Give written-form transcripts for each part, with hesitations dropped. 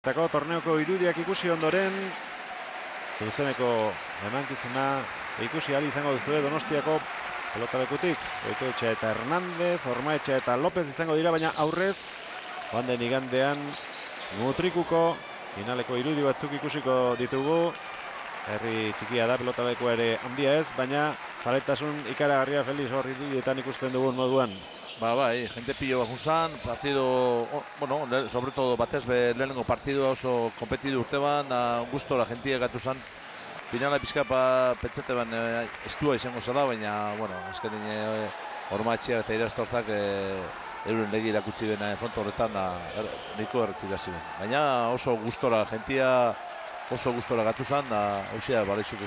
Torneoko irudiak ikusi ondoren, zuzeneko emankizuna ikusi ahal izango duzue Donostiako pelotalekutik. Goikoetxea eta Hernández, Ormaetxea eta López izango dira, baina aurrez, joan den igandean Mutrikuko finaleko irudi batzuk ikusiko ditugu. Herri txikia da, pelotalekua ere handia ez, baina zaletasun ikaragarria Felix hor irudietan ikusten dugun moduan. Bai, gente pilo bajusan, partido, bueno, sobre todo batez be lehenengo partidua oso kompetidu urteban, gustora jentia gatu zan. Finala pizka pentsate ban estua izango zela, baina, bueno, azkenin Ormaetxea eta Irastortzak euren legi irakutsi bena fronto horretan nahiko erretzila ziren. Baina oso gustora jentia, oso gustora gatu zan, hauzea bareizuko.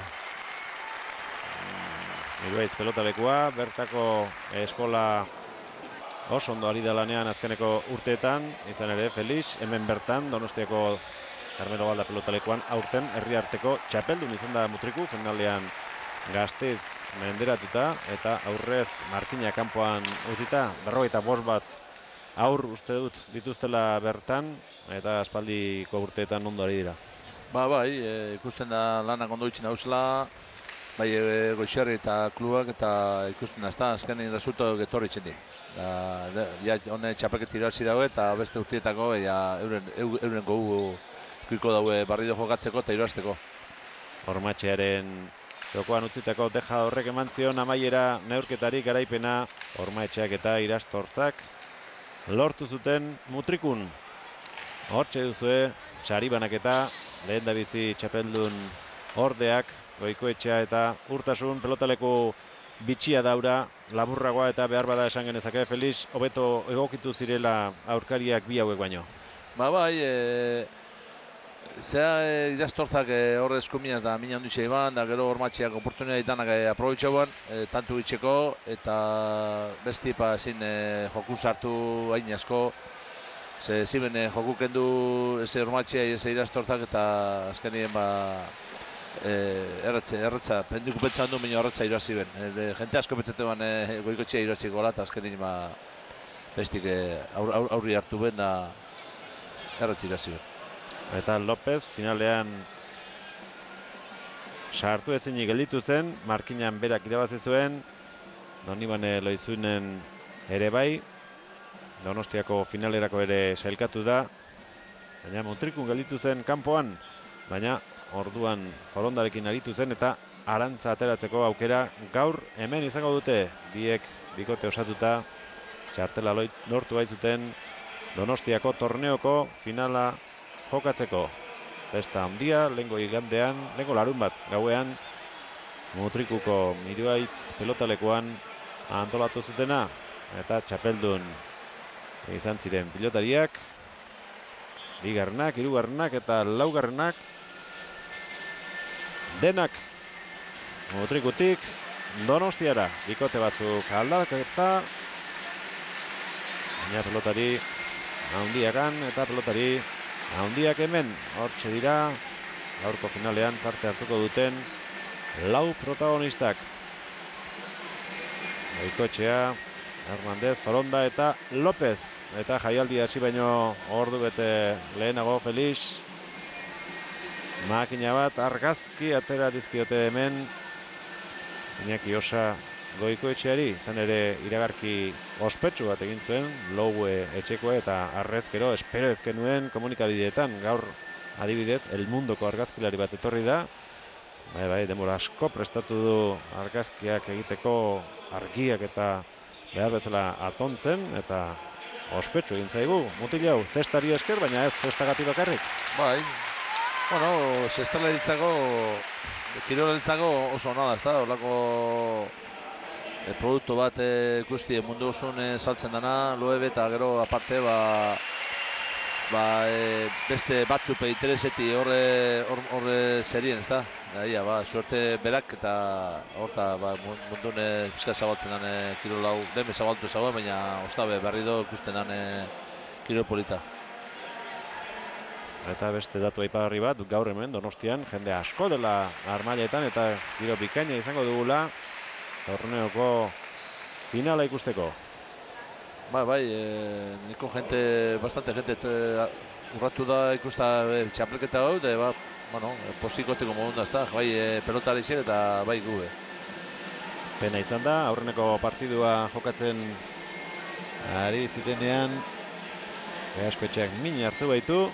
Iruaiz pelotalekua, bertako eskola oso ondo ari da lanean azkeneko urteetan, izan ere Felix, hemen bertan Donostiako Carmelo Galda pelotalekuan aurten herriarteko txapeldun izan da Mutriku, finalean Gasteiz menderatuta eta aurrez Markina kanpoan utzita, 45 bat aur uste dut dituztela bertan eta aspaldiko urteetan ondo ari dira. Bai, ikusten da lanak ondo itxin hauzela, bai Goixerri eta klubak eta ikusten da, azkenin resultadoak etorri itxen di. Hone txapelketa irabazi dago eta beste urteetako euren gogu ikuiko daue barrido jokatzeko eta irabazteko. Ormaetxearen jokoan utzitako deja horrek eman zion amaiera neurketari garaipena Ormaetxeak eta Irastortzak lortu zuten Mutrikun. Hortxe duzue sari banaketa, lehen dabizi txapeldun ordeak, Goikoetxea eta Urtasun pelotaleku bitxia daura, laburragoa eta behar bada esan genezake, Felix, hobeto egokitu zirela aurkariak bi hauek baino. Bai, zera Irastortzak horre eskuminaz da mina handutxe iban, da gero Ormaetxeak oportunidad ditanak aprobetxauan, tantu itxeko, eta besti ezin joku sartu hain asko, ze ziren joku kendu ez Ormaetxea ez Irastortzak eta azkenien erratza, penduko pentsan du minio erratza irabazi ben. Jente asko pentsatu ben Goikoetxea irabazi gola eta azkenin bestik aurri hartu ben da erratza irabazi ben. Eta López finalean sartu ezinik gelditu zen, Markinan berak irabazi zuen, Donibane Loizunen ere bai, Donostiako finalerako ere sailkatu da, baina Mutrikun gelditu zen kanpoan, baina orduan Forondarekin aritu zen eta arantza ateratzeko aukera gaur hemen izango dute. Biek bikote osatuta txartela lortu baitzuten Donostiako torneoko finala jokatzeko. Festa handia, lehengo igandean, lehengo larun bat gauean Mutrikuko Iruaitz pelotalekuan antolatu zutena eta txapeldun izan ziren pilotariak, bigarrenak, hirugarrenak eta laugarrenak, denak Mutrikutik Donostiara, bikote batzuk aldaketa, baina pelotari handiakan eta pelotari handiak hemen, hortxe dira, gaurko finalean parte hartuko duten lau protagonistak. Goikoetxea, Hernández, Foronda eta López, eta jaialdi hasi baino ordu bete lehenago Felix, makina bat argazki atera dizkiote hemen Iñaki Osa Goikoetxeari, izan ere iragarki ospetsu bat egin zuen Loue etxekoa eta arrezkero espero ezkenuen komunikabideetan. Gaur adibidez El Mundoko argazkilari bat etorri da, bai, denbora asko prestatu du argazkiak egiteko, argiak eta behar bezala atontzen eta ospetsu egin zaigu mutil hau, zestari esker, baina ez zestagatik bakarrik. Bai, bueno, zestalaritzako, kirolaritzako oso ona da, ez da, horlako produktu bat ikusti mundu osun saltzen dana, loebe eta gero aparte beste batzuk intereseti horre zerien, ez da? Suerte berak eta horta mundun pizka zabaltzen den kirol hau, deme zabaltu zagoen, baina ostabe berri do ikusten den kirol polita. Eta beste datu aipagarri bat, gaur hemen Donostian jende asko dela armailetan eta giro bikaina izango dugula torneoko finala ikusteko. Bai, niko bastante gente urratu da ikusta txapelketa hau, eta bueno, postikoteko modun da, ezta, bai pelotari zer eta bai gube. Pena izan da, aurreneko partidua jokatzen ari zitenean, Beaskoetxeak min hartu baitu.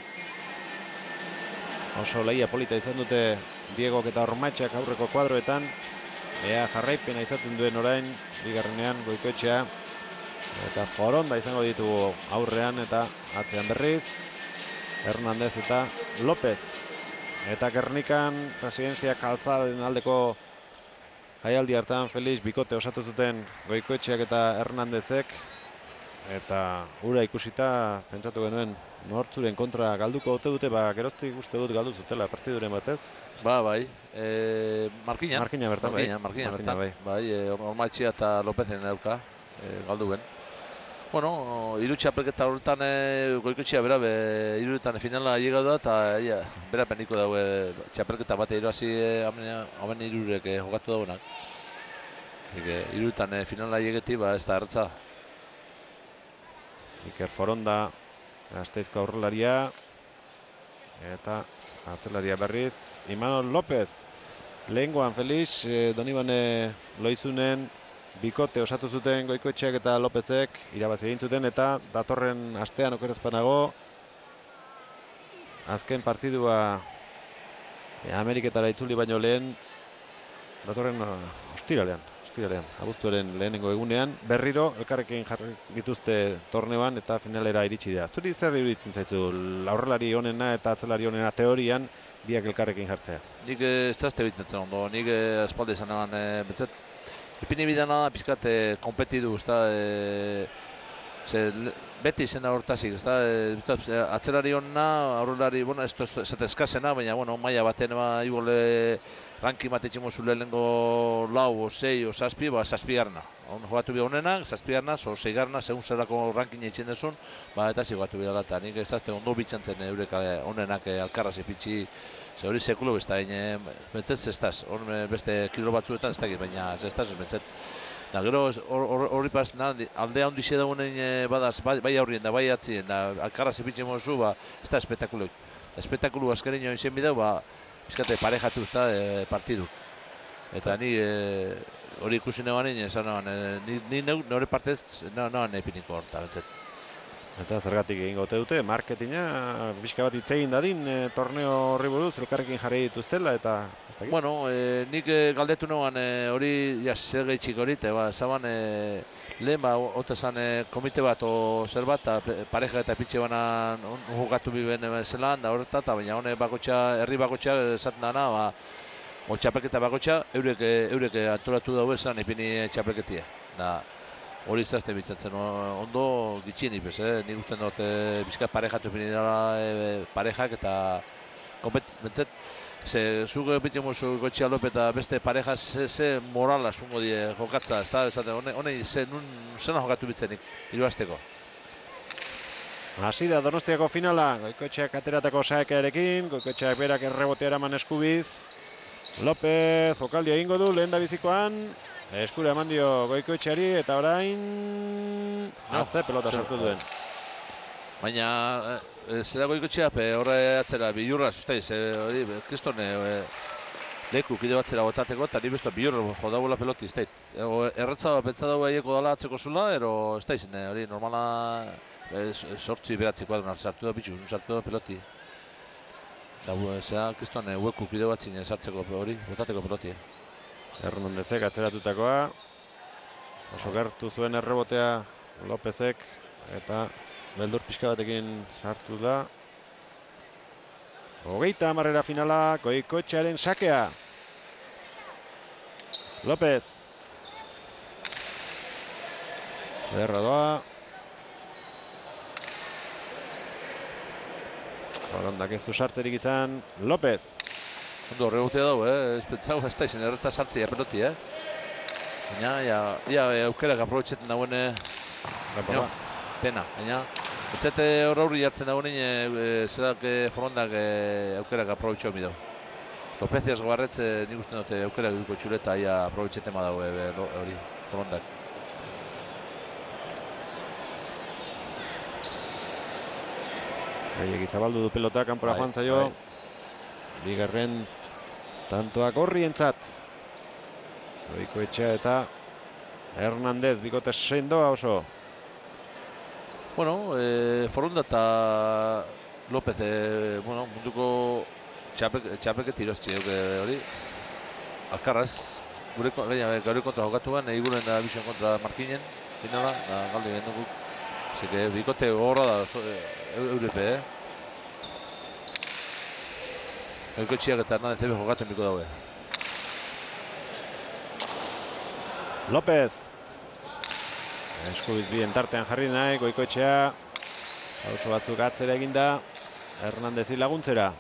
Oso lehia polita izan dute Diegok eta Ormaitxak aurreko kuadroetan. Ea jarraipena izaten duen orain, bigarrenean Goikoetxea. Eta Foronda izango ditugu aurrean eta atzean berriz. Hernandez eta López. Eta Gernikan Presidentzia Calzaren aldeko jaialdi hartan Felix bikote osatu zuten Goikoetxeak eta Hernandezek. Eta ura ikusita pentsatu genuen nortzuren kontra galduko ote dute, geroztik uste dut galdu zutela partiduren batez. Bai, Markina. Markina bertan, Markina bertan, bai, Ormaitxia eta Lopezen euka, galdu ben. Bueno, hiru txapelketa horretan Goikoetxea bera, hiruretan finala llega da, eta bera peniko daue txapelketa bate irazi hamen hirurek jokatu dauenak. Hiruretan finala llegeti, ez da erratza. Iker Foronda, Gasteizko aurrelaria, eta atzelaria berriz, Imanol López. Lehengoan Felix, Donibane Loizunen bikote osatu zuten Goikoetxeak eta Lópezek irabazi egin zuten, eta datorren astean okerrezpanago azken partidua Ameriketara itzuli baino lehen, datorren ostiralean, abuztuaren lehenengo egunean, berriro elkarrekin jarri dituzte torneoan eta finalera iritsi dira. Zuri zer iruditzen zaizu aurrelari honena eta atzelari honena teorian biak elkarrekin jartzea? Nik ez zazte bitzen ondo, nik espalde izan egan betzet. Ipini bidana pizkat kompetidu, beti izan da hortazik, atzelari honena, aurrelari, bueno, ez zate eskazena, baina, bueno, maia baten igole ranking bat etximo zu lehenengo lau, o sei, o saspi, saspi garna. Jogatu bi honenak, saspi garna, o sei garna, segun zerako ranking etxen dezun, eta zigatu bidala, eta nik ez dazte ondo bitxantzen eurek honenak alkarraz epitxi, ze hori sekulo bezta, bentzet zestaz, beste kilo batzuetan ez dakit, baina zestaz, bentzet. Gero hori pas, aldea ondixe dagoen badaz, bai aurrien da, bai atzien, da alkarraz epitxen mozu, ez da espetakuloik. Espektakulu azkerein izan bideu, bizkate parejatu ez da partidu. Eta ni hori ikusi nebanin, esan neban, ni nore partez noan epiniko horta, bentzet. Eta zergatik egingo ote dute, marketina bizka bat itzegin dadin torneo horri buruz elkarrekin jarri dituztela eta... Bueno, nik galdetu neban hori zer gehitxik hori, zaban lehen ote zan komite bat o zer bat, pareja eta pitxe banan jokatu biben zelan da horretat, baina hone herri bakotxa esaten dana, o txapelketa bakotxa, eurek antolatu daue zan ipini txapelketia. Hori izazte bitzatzen ondo gitxien ipez, nik usten dut bizkat parejatu ipini dara parejak eta bentzet, zuk bitzen muzu Goitxea López eta beste pareja ze morala zungo die jokatza, ez da, honei zena jokatu bitzenik, hiruazteko. Hasi da Donostiako finala, Goikoetxeak ateratako saekarekin, Goikoetxeak berak errebotea eraman eskubiz. López jokaldia egingo du lehen da bizikoan, eskura eman dio Goikoetxeari eta orain... Ze pelota sartu duen. Baina, zera Goikoetxea, horre atzera bilurra, sustaiz, hori, kristone, leku kide batzera botateko, eta ni besto bilurra jodagoela peloti, ez dait. Erratza pentsa dago aieko dala atzeko zula, ero ez daiz, hori normala sortzi beratzikoa duen sartu da bitxu, sartu da peloti. Zera, kristone, hueku kide batzin sartzeko hori, botateko peloti. Hernandezek atzeratutakoa, oso gertu zuen errebotea Lópezek, eta beldur pixka batekin sartu da. 30 finala, Goikoetxearen sakea. López. Ederra doa. Forondak ez du sartzerik izan, López. Ondo horregotea dago, ez pentsau ez da izan erretza sartzea peloti, Baina, aukerak aprobetxetan dagoen, pena, baina, betzete horri hartzen dagoen, zerak Forondak aukerak aprobetxo mi dago. Lopeziaz gobarretz, nik uste dute aukerak duko txuleta, aprobetxeten ma dago hori, Forondak. Gehiegi zabaldu du pelota, kanpora joan zaio. Bigarren tantoak horrientzat. Goikoetxea eta Hernandez, bikote sendoa oso. Bueno, Foronda eta López, bueno, munduko txapelketi iroztzi hori. Alkarraz, gauri kontra jokatuan, eguren da Bixon kontra Markinen, finala, da galde gendu guk. Zeke, bikote horra da, Eurepe, Goikoetxeak eta Hernandez ebe jokatuen biko daue. López. Eskubiz bien tartean jarri nahi, Goikoetxea. Pauso batzuk atzera eginda. Hernandezi laguntzera.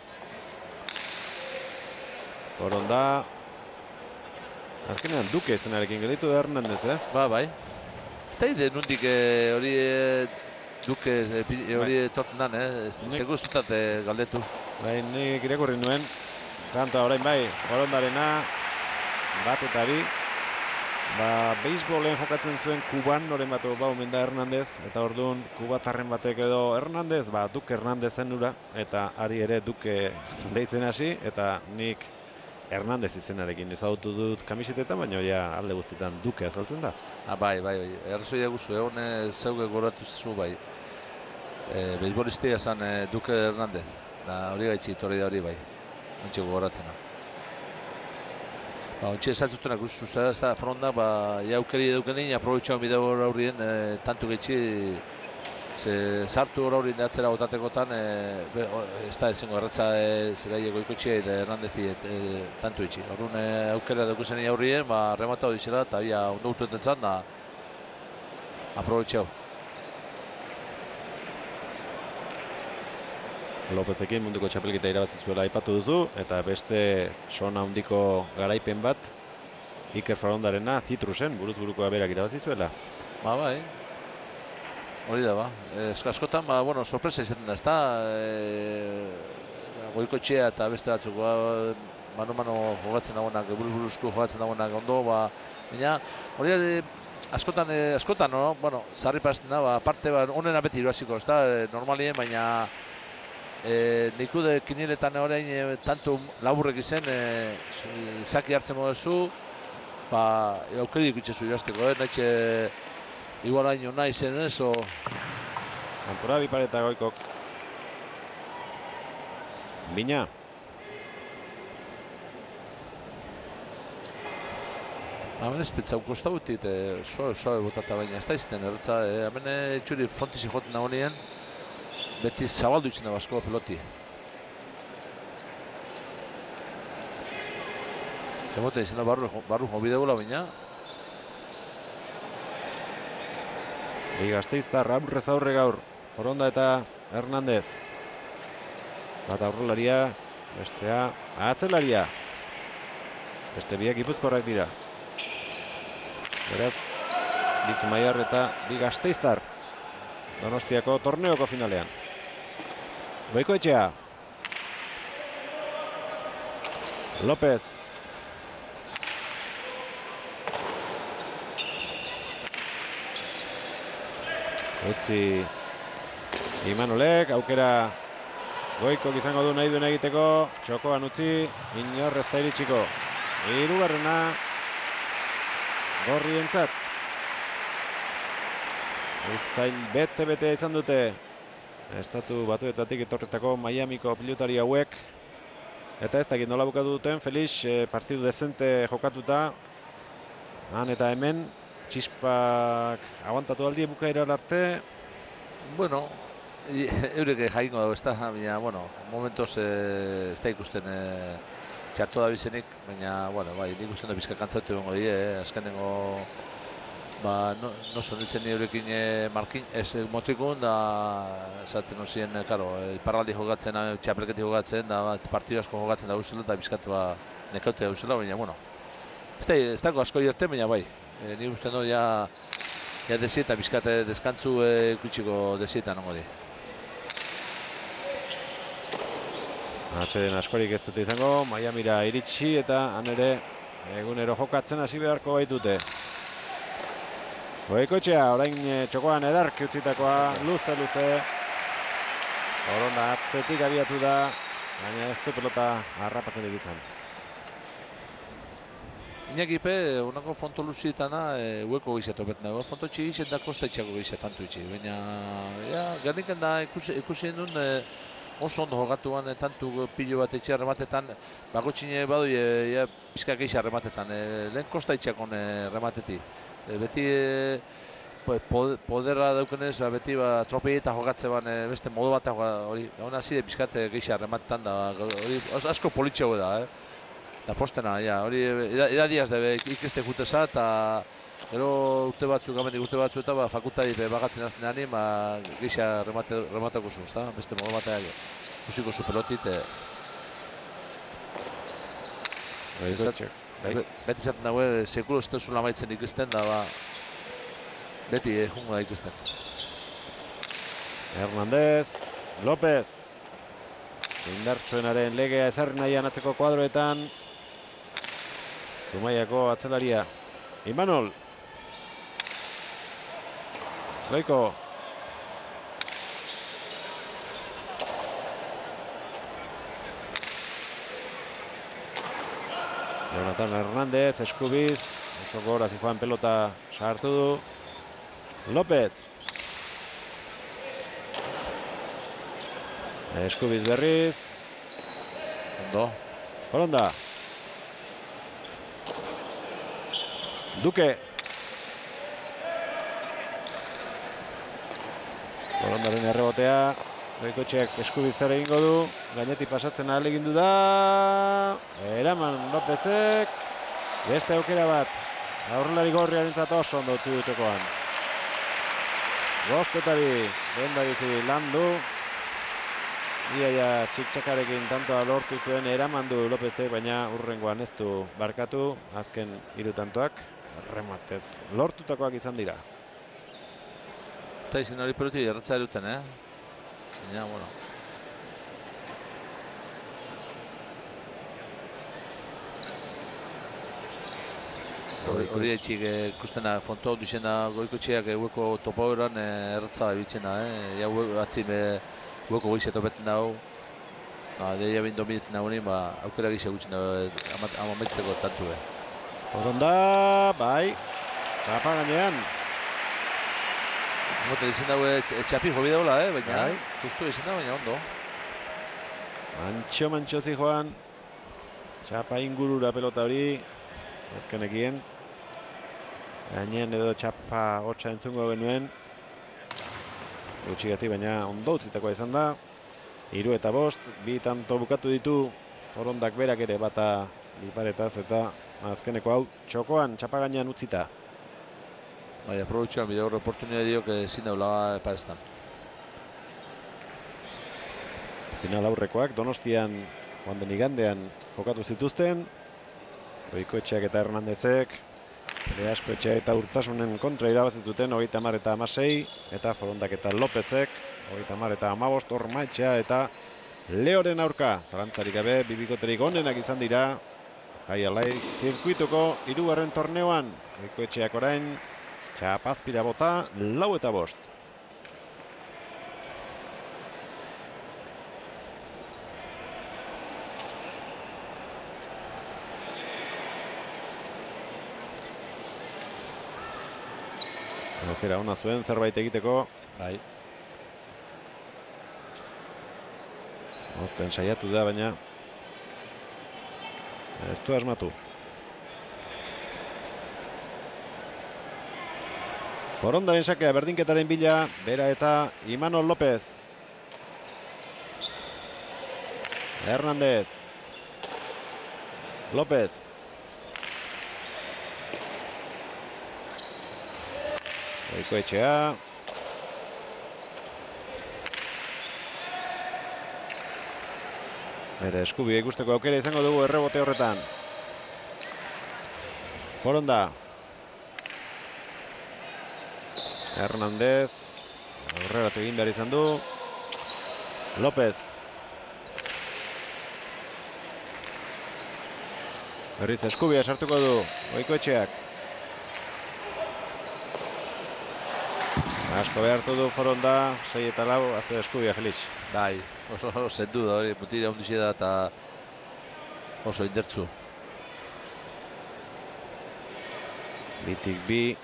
Foronda. Azkenean Duke izenarekin gelditu da Hernandez, Bai. Eta ide nundik hori Duke hori torten dan, seguztutat galdetu. Bai, nik irakurri nuen. Kantoa orain bai, Forondarena. Bat eta bi. Beisbolen jokatzen zuen kubanoren bat omen da Hernandez, eta orduan kubatarren batek edo Hernandez, Duke Hernandezen ura, eta ari ere Duke deitzen hasi, eta nik Hernandez izenarekin ezagutu dut kamisetetan, baina ja alde guztietan Duke azaltzen da. Bai, errazoia guzu, egon zeuge goratu zu bai. Beisbolistia zan Duke Hernandez, hori gaitzi torri da hori bai, ontsi gogoratzena. Ontsi esaltutenak uste da, Foronda, aukeri edukenin, aprobetxoan bideo horrien, tantu gaitzi, sartu horrien atzera botatekotan, ez da ezingo erratza zeraile Goikoetxea eta Hernandezi tantu itxi. Horren aukera edukuzen aurrien, rematau dizela eta ondo gutuetan zan, aprobetxau. Lopezekin munduko txapelketa irabazi zuela aipatu duzu, eta beste sona handiko garaipen bat, Iker Forondarena Zitrusen buruz-burukoa berak irabazi zuela. Bai. Hori da, askotan, sorpresa izaten da, ez da, Goikoetxea eta beste batzuk, mano jogatzen dagoenak, buruz-buruzko jogatzen dagoenak ondo, baina hori askotan, zarri parazten da, parte honena beti irabaziko, ez da, normalien, baina nikude kiniletan orain tanto laburrek izen, zaki hartzen modezu, aukeri ikutxezu irazteko, nahize igual haino nahi zen ez, Kanpora bipareta Goikok. Bina. Hemen ezpetzau kostautit, suabe botata baina, ez da izten erretza, hemen txuri fontizi joten nagoenien, beti zabaldu itzen da baskoa peloti. Zemote izan da barru mobide bola baina. Gasteiztar aurrez aurre gaur, Foronda eta Hernandez. Bat aurrelaria, bestea atzelaria. Beste biak Gipuzkoarrak dira. Beraz, bi Zumaiar eta bi Gasteiztar. Donostiako torneoko finalean. Goikoetxea. López. Utzi Imanolek, aukera Goikok izango du nahi duen egiteko. Txokoan utzi, inor ez da iritsiko. Hirugarrena gorrientzat. Uztain bete izan dute Estatu Batuetatik etorretako Miamiko pilotari hauek. Eta ez dakit nola bukatu duten, Felix, partidu dezente jokatuta. Han eta hemen, txispak aguantatu aldi bukaera arte. Bueno, eurek jaingo dago ez da, baina, momentoz ez da ikusten txartu da bizenik, baina, bai, nik usten da bizka kantzatu egongo die, azkenengo no sonitzen eurekin markin, ez motrikun, da esaten hozien, iparraldi jogatzen, txapelketi jogatzen, da partidu asko jogatzen da guztela, eta bizkatu nekautea guztela, baina, ez dago asko irte, baina bai, nik usten du, ja desieta, bizkate deskantzu ikutsiko desietan ongo di. Atxeden askorik ez dute izango, Miamira iritsi eta han ere egunero jokatzen hasi beharko baitute. Goikoetxea, orain txokoan edarki utzitakoa, luze. Foronda atzetik abiatu da, baina ez du pelota harrapatzen izan. Iñakipe, unako fonto luzietana, hueko gizatu betna. Fonto txi gizet da kosta itxako gizet tantu itxi. Baina, gerniken da ikusi duen oso ondo jogatuan tantu pilo bat etxe rematetan. Bagotxine badu, pizka geixa rematetan. Lehen kosta itxakon remateti. Beti poderra daukenez, beti tropeieta jogatze ban beste modu bat hori. Hona zide pizkate geixa rematetan da, hori asko politxago da, Da postena, hori edadiaz dabe ikeste guteza eta gero urte batzuk, gamendik urte batzu eta fakultadi bagatzen azten ani, geixa rematako zu, beste modu batea usiko zu pelotit. Beti zaten dago, sekulo ez tezula maitzen ikusten da, beti jungo da ikusten. Hernández, López. Indartsuenaren legea ezarri nahian atzeko kuadroetan. Zumaiako atzelaria. Imanol. Loiko. Jonathan Hernández, eskubiz. Oso gora zijoan pelota sartu du. López. Eskubiz berriz. Ondo. Foronda. Duke. Forondaren errebotea. Goikotxeak eskubizara egingo du. Gainetik pasatzen ahalegindu da. Eraman Lópezek. Beste aukera bat. Aurrelari gorriarentzat oso ondo utzi dutekoan. Gozpetari lehendabiziri landu. Iaia txik-txakarekin tantoa lortu zuen eramandu Lópezek, baina urrengoan ez du barkatu. Azken 3 tantoak rematez lortutakoak izan dira. Eta izan hori peluti erratza duten, Baina, bueno. Hori etxik ikustena fonto duzena Goikotxeak hueko topaueran erratza bitzena, Ja atzin hueko goizeto beten dago. Deia behin dominetan hori, aukera gizia gutxen dago amametzeko tantu. Foronda, bai. Txapa gainean. Mote izan dago txapi jobi dagoela, baina justu izan dago, baina ondo. Mantxo zijoan. Txapa ingurura pelota hori. Azkenekien. Gainean edo txapa hotxa entzungo genuen. Gutxigati, baina ondo utzitakoa izan da. 3 eta 5, 2 tanto bukatu ditu. Forondak berak ere bata liparetaz eta azkeneko hau txokoan txapa gainean utzita. Bai, aprobetxuan bideo oportunidad dio que ezin daula parestan. Final aurrekoak Donostian joan den igandean jokatu zituzten. Goikoetxeak eta Hernandezek. Askoetxea eta Urtasunen kontra irabazituten 30 eta 16. Eta Forondak eta Lópezek 30 eta 15. Ormaetxea eta Leoren aurka. Zalantzarik gabe, bibikoterik onenak izan dira. Jaialai zirkuituko 3. torneoan. Goikoetxeak orain txapazpira bota 4 eta 5. Aukera ona zuen zerbait egiteko. Bai. Osten saiatu da, baina ez du asmatu. Forondaren sakea berdinketaren bila, bera eta Imanol López. Hernández. López. Goikoetxea. Bere eskubia ikusteko aukera izango dugu errebote horretan. Foronda. Hernández. Aurreratu egin behar izan du. López. Berriz eskubia sartuko du Goikoetxeak. Asko behartu du Foronda, 6 eta 4, haze eskubia Felix. Bai, oso zendu da hori, mutila hundixe da eta oso indertzu. Bitik bi.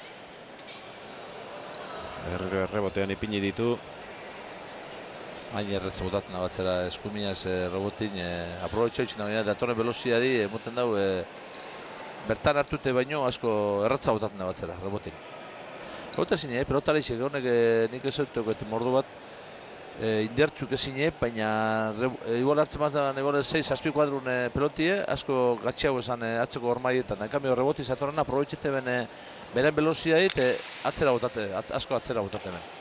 Berriro errebotean ipini ditu. Hain errez botatzen batzera eskuminaz robotin, aprobetxo itxina baina datorren veloziari emoten dau bertan hartute baino asko erratza botatzen batzera robotin. Gauta zine, pelotara izek honek nik ez duteko eta mordu bat indertzuk ezine, baina igual hartzen bat da, igual 6-6 kuadrun pelotie, asko gatxiago esan atzeko ormaietan. En cambio, reboti zatorren aprobetxete beren veloziari eta asko atzera botate ben.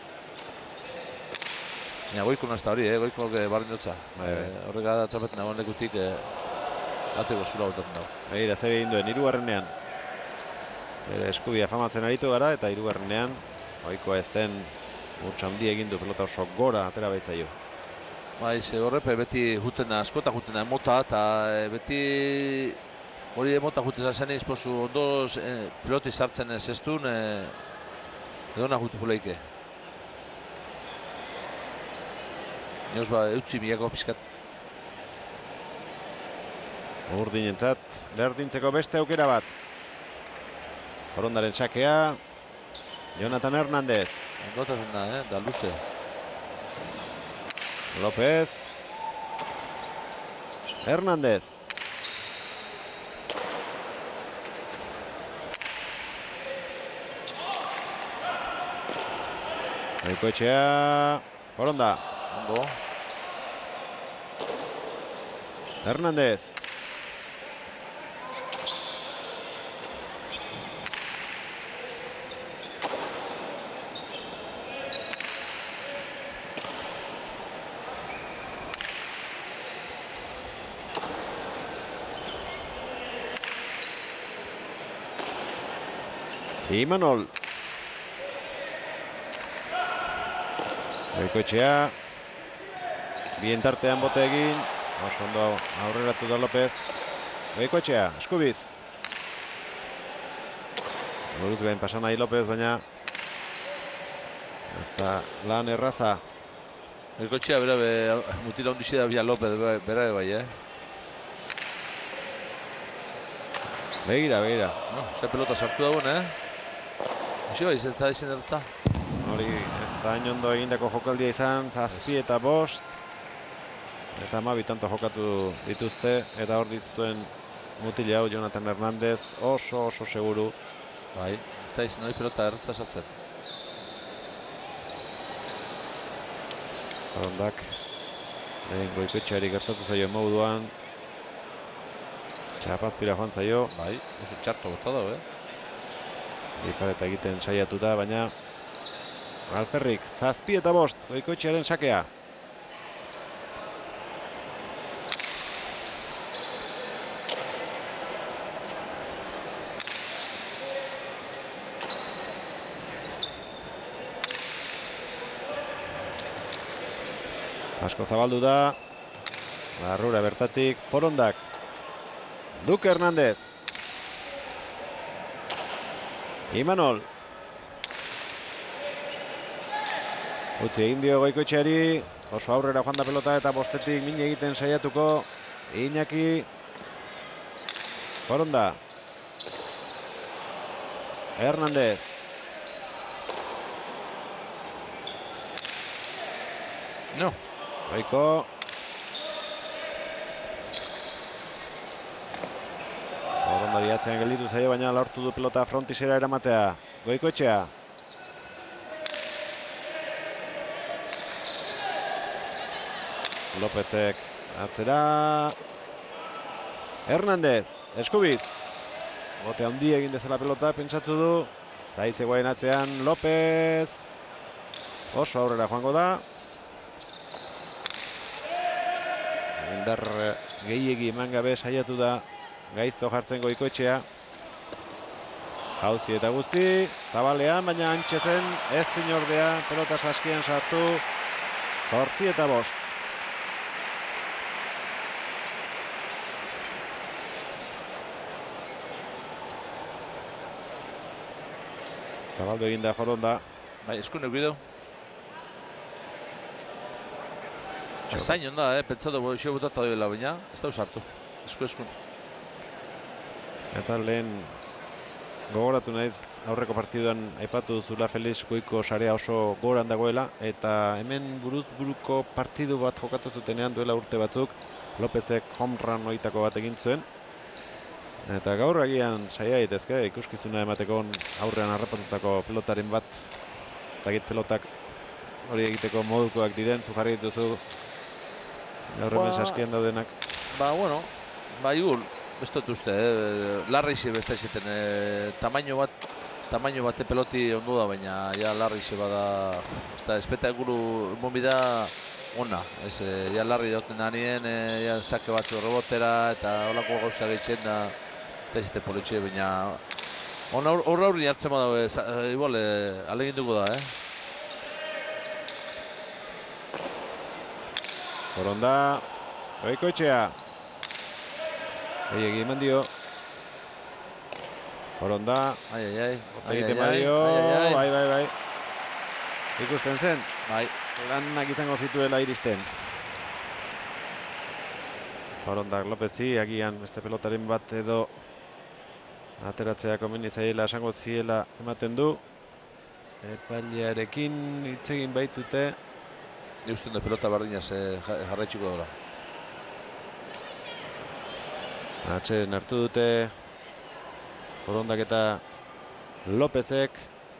Baina goiko nazta hori, goiko barren dutza. Horrek atrapetan dagoen lekutik ateko zura botaten dago. Begira, zer egin duen, hirugarrenean. Bere eskubia famatzen aritu gara eta hirugarrenean ohikoa ez den urtsa handi egin du pelota oso gora atera baitzaio. Bai, ze horrepe beti juten da, askota juten da emota eta beti hori emota juten zen izpozu ondo peloti sartzen zestun edona jutu juleike. Nioz ba, eutzi milako pizkat. Urdinentzat, berdintzeko beste aukera bat. Forondaren sakea, Jonathan Hernández. Ondotazen da, da luze. López. Hernández. Goikoetxea, Foronda. Ondo. Hernández. Imanol. Goikoetxea. Bien tartean bote egin. Oso ondo aurreratu da López. Goikoetxea, eskubiz. Buruz gain pasan nahi López, baina ez da lan erraza. Goikoetxea bera mutila hundixe da bila López bera bai, Begira, begira. Ze pelota sartu dagoen, Ixo, ez da izan ertza. Hori ez da hain ondo egindako jokaldia izan, 7 eta 5. Eta 12 tanto jokatu dituzte, eta hor dituzuen mutila hau Jonathan Hernández oso seguru. Bai, ez da izan hori pelota ertza sartzen. Forondak lehen Goikoetxeari gertatu zaio moduan. Txapazpira joan zaio. Bai, oso txarto bota dago, Ipareta egiten saiatu da, baina Alferrik, 7 eta 5, Goikoetxearen sakea. Asko zabaldu da, barrura bertatik, Forondak. Duke Hernández. Imanol. Utzi egin dio Goikoetxeari, oso aurrera joan da pelota eta bostetik min egiten saiatuko Iñaki. Foronda. Hernández. No. Goiko. Foronda bihatzean gelditu zaio, baina lortu du pelota frontisera eramatea. Goikoetxea. Lópezek atzera. Hernández, eskubiz. Bote handi egin dezala pelota, pentsatu du. Zaizegoen atzean López. Oso aurrera joango da. Indar gehiegi eman gabe saiatu da gaizto jartzen Goikoetxea. Jauzi eta guzti, zabalean, baina antxezen ez zinordea, pelota saskian sartu, 8 eta 5. Zabaldu egin da Foronda. Bai, eskun eukidu. Zain onda, pentsatu xo botata doela baina, ez da usartu. Eskun. Eta lehen gogoratu naiz aurreko partiduan aipatu zula Felix goiko sarea oso goran dagoela, eta hemen buruz buruko partidu bat jokatu zutenean duela urte batzuk Lopezek home run hoitako bat egin zuen. Eta gaur agian saia daitezke ikuskizuna emateko aurrean harrapatutako pelotaren bat, zakit pelotak hori egiteko modukoak diren, zu jarri dituzu gaur hemen saskian daudenak. Bueno, igual, ez dut uste, larrixe besta izaten, tamaino bate peloti ondo da, baina ja larrixe bada, ez espektakulu monbida ona, ja larri dauten danien, ja sake batzu rebotera eta holako gauza gehitzen da, ez izate politxe, baina horra hurri hartzen bada, igual, alegin dugu da, Foronda, Goikoetxea. Egi eman dio. Foronda. Egiten badio. Bai. Ikusten zen. Bai. Lanak izango zituela iristen. Forondak Lopezi, agian beste pelotaren bat edo ateratzea komeni zaiela esango ziela ematen du. Epailearekin hitz egin baitute. Eusten da pelota berdinaz jarraitxuko dora. Atxeden hartu dute Forondak eta Lopezek.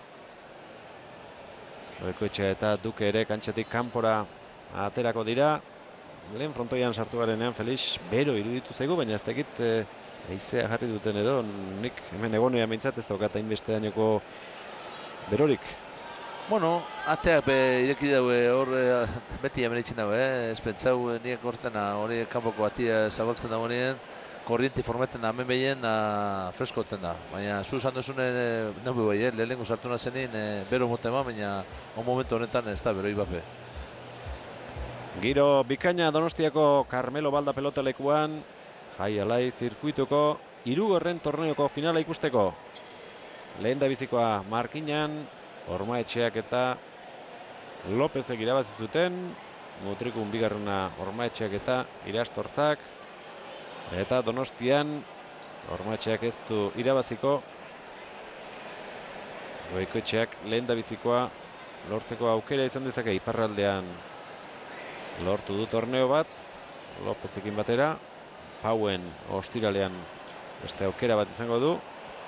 Goikoetxea eta Duke ere kantxatik kanpora aterako dira. Lehen frontoian sartu garenean Felix bero iruditu zaigu, baina ez dakit eizea jarri duten edo, nik hemen egonean behintzat ez daukat hainbeste dainoko berorik. Bueno, ateak ireki daue hor beti hemen itxin daue, ez pentsau nire kortena hori kanpoko batia zabaltzen dago nien, korrienti formeten da hemen behien freskoten da. Baina zu esan duzunen nahu bai, lehenengo sartu nazenin bero motema, baina on momentu honetan ez da bero ibape. Giro bikaina Donostiako Carmelo Balda pelotalekuan, Jai Alai zirkuituko hirugarren torneoko finala ikusteko. Lehen da bizikoa Markinan, Ormaetxeak eta Lopezek irabazi zuten, Mutrikun bigarrena Ormaetxeak eta Irastortzak, eta Donostian Ormaetxeak ez du irabaziko. Goikoetxeak lehen da bizikoa lortzeko aukera izan dezake iparraldean lortu du torneo bat, Lopezekin batera, Pauen ostiralean beste aukera bat izango du.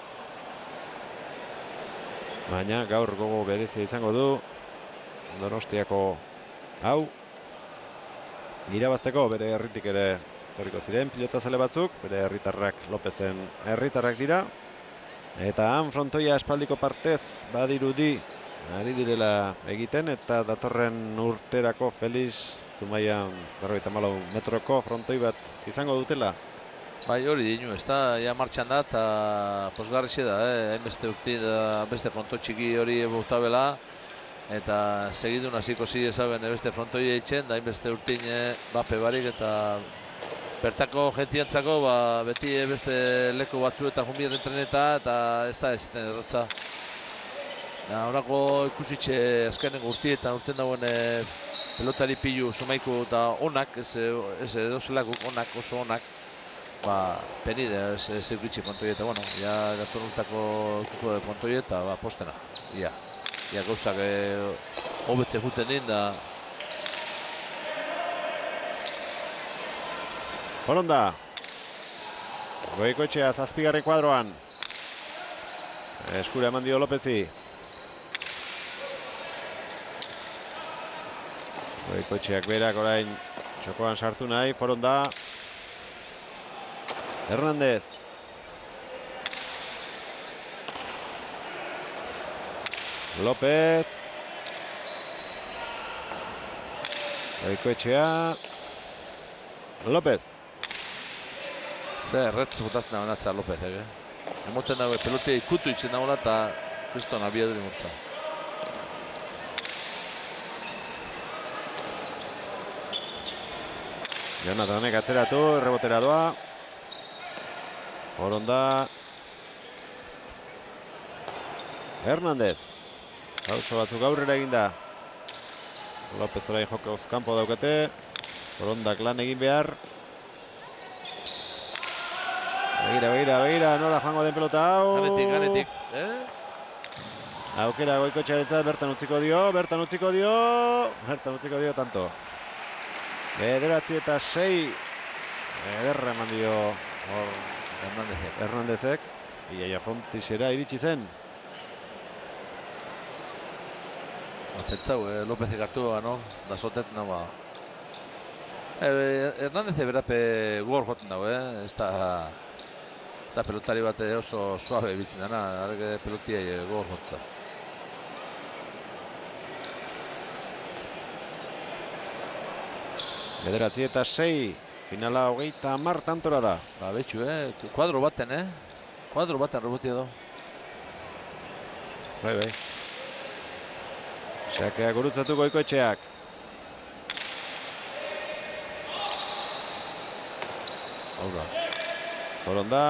Baina gaur gogo berezia izango du Donostiako hau irabazteko, bere herritik ere etorriko ziren pilotazale batzuk, bere herritarrak Lopezen herritarrak dira. Eta han frontoia espaldiko partez badirudi ari direla egiten, eta datorren urterako Felix Zumaian 54 metroko frontoi bat izango dutela. Bai, hori dinu, ez da, ja martxan da, eta posgarri da, hainbeste urti, beste fronto txiki hori bautabela, eta segidun hasiko zidezaben beste frontoi eitzen, da hainbeste urtin bape barik, eta bertako jentiantzako beti beste leku batzu eta jumbiet entreneta, eta ez da ez erratza. Horako ikusitxe azkenengo urtietan urten dagoen pelotari pilu Zumaiku eta onak, ez edozelako onak, oso onak, penide ez eukitxe frontoi eta, bueno, ja datorutako frontoi eta postena, ia gauzak hobetze juten din da. Foronda, Goikoetxea zazpigarren kuadroan, eskura eman dio Lopezi. Goikoetxeak berak orain txokoan sartu nahi, Foronda. Hernández. López. Goikoetxea. López. Ze erretz botatzen da honatza López, Emoten dago pelotia ikutu itzen dagoela eta kriston abiaduri motza. Jonathanek atzeratu, errebotera doa. Foronda. Hernández. Gauzo batzuk aurrera eginda. López orain jokoz kanpo daukate. Forondak lan egin behar. Begira, nola joango den pelota hau. Ganetik. Aukera Goikoetxearentzat bertan utziko dio tanto. 9-6. Ederra eman dio Hernandezek. Iaia Fontisera iritsi zen. Pentsau, Lópezek hartu no? Da sotet, no ba. Hernandezek berape gogor joten dago, ez da pelotari bat oso suabe bitzen dana, arge pelotiai gogor jotza. Bederatzi eta 6. Finala 30 tantora da. Ba, betxu, kuadro baten, Kuadro baten rebotia da. Bai. Sakeak gurutzatu Goikoetxeak. Aurra. Foronda.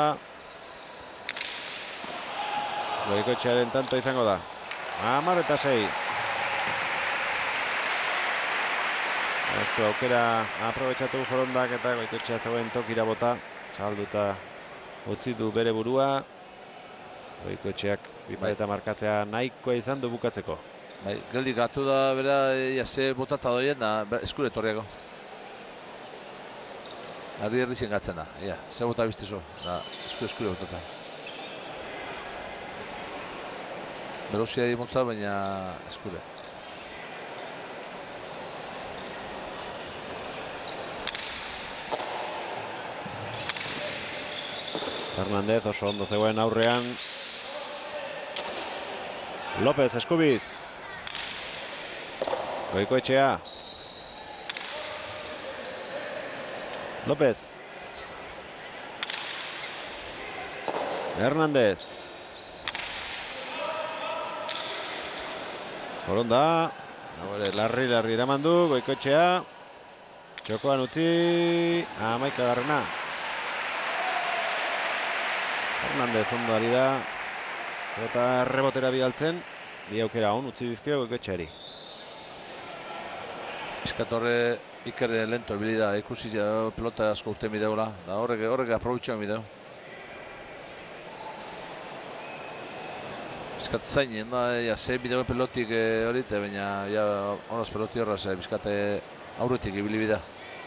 Goikoetxearen tanto izango da. 10 eta 6. Aukera aprobetxatu Forondak eta Goikoetxea zegoen tokira bota. Salduta utzi du bere burua. Goikoetxeak bipareta markatzea nahikoa izan du bukatzeko. Bai, geldik gatu da, bera, ze botata doien, eskure torriako. Arri zien gatzen da, ze bota biztizu, eskure botatzen. Berosia dimontza, baina eskure. Hernandez oso ondo zegoen aurrean. López eskubiz. Goikoetxea. López. Hernandez. Foronda. Larri eraman du Goikoetxea. Txokoan utzi. 11. Hernandez ondo ari da. Eta rebotera bidaltzen. Bi aukera on utzi dizkio Goikoetxeari. Piskatorre Iker lento ibili da, ikusi pelota asko urten bideola, da horrek aprobetxoan bideo. Piskat zainen da, ze bideo pelotik horit, baina honaz peloti horraz, piskate aurretik ibili bidea.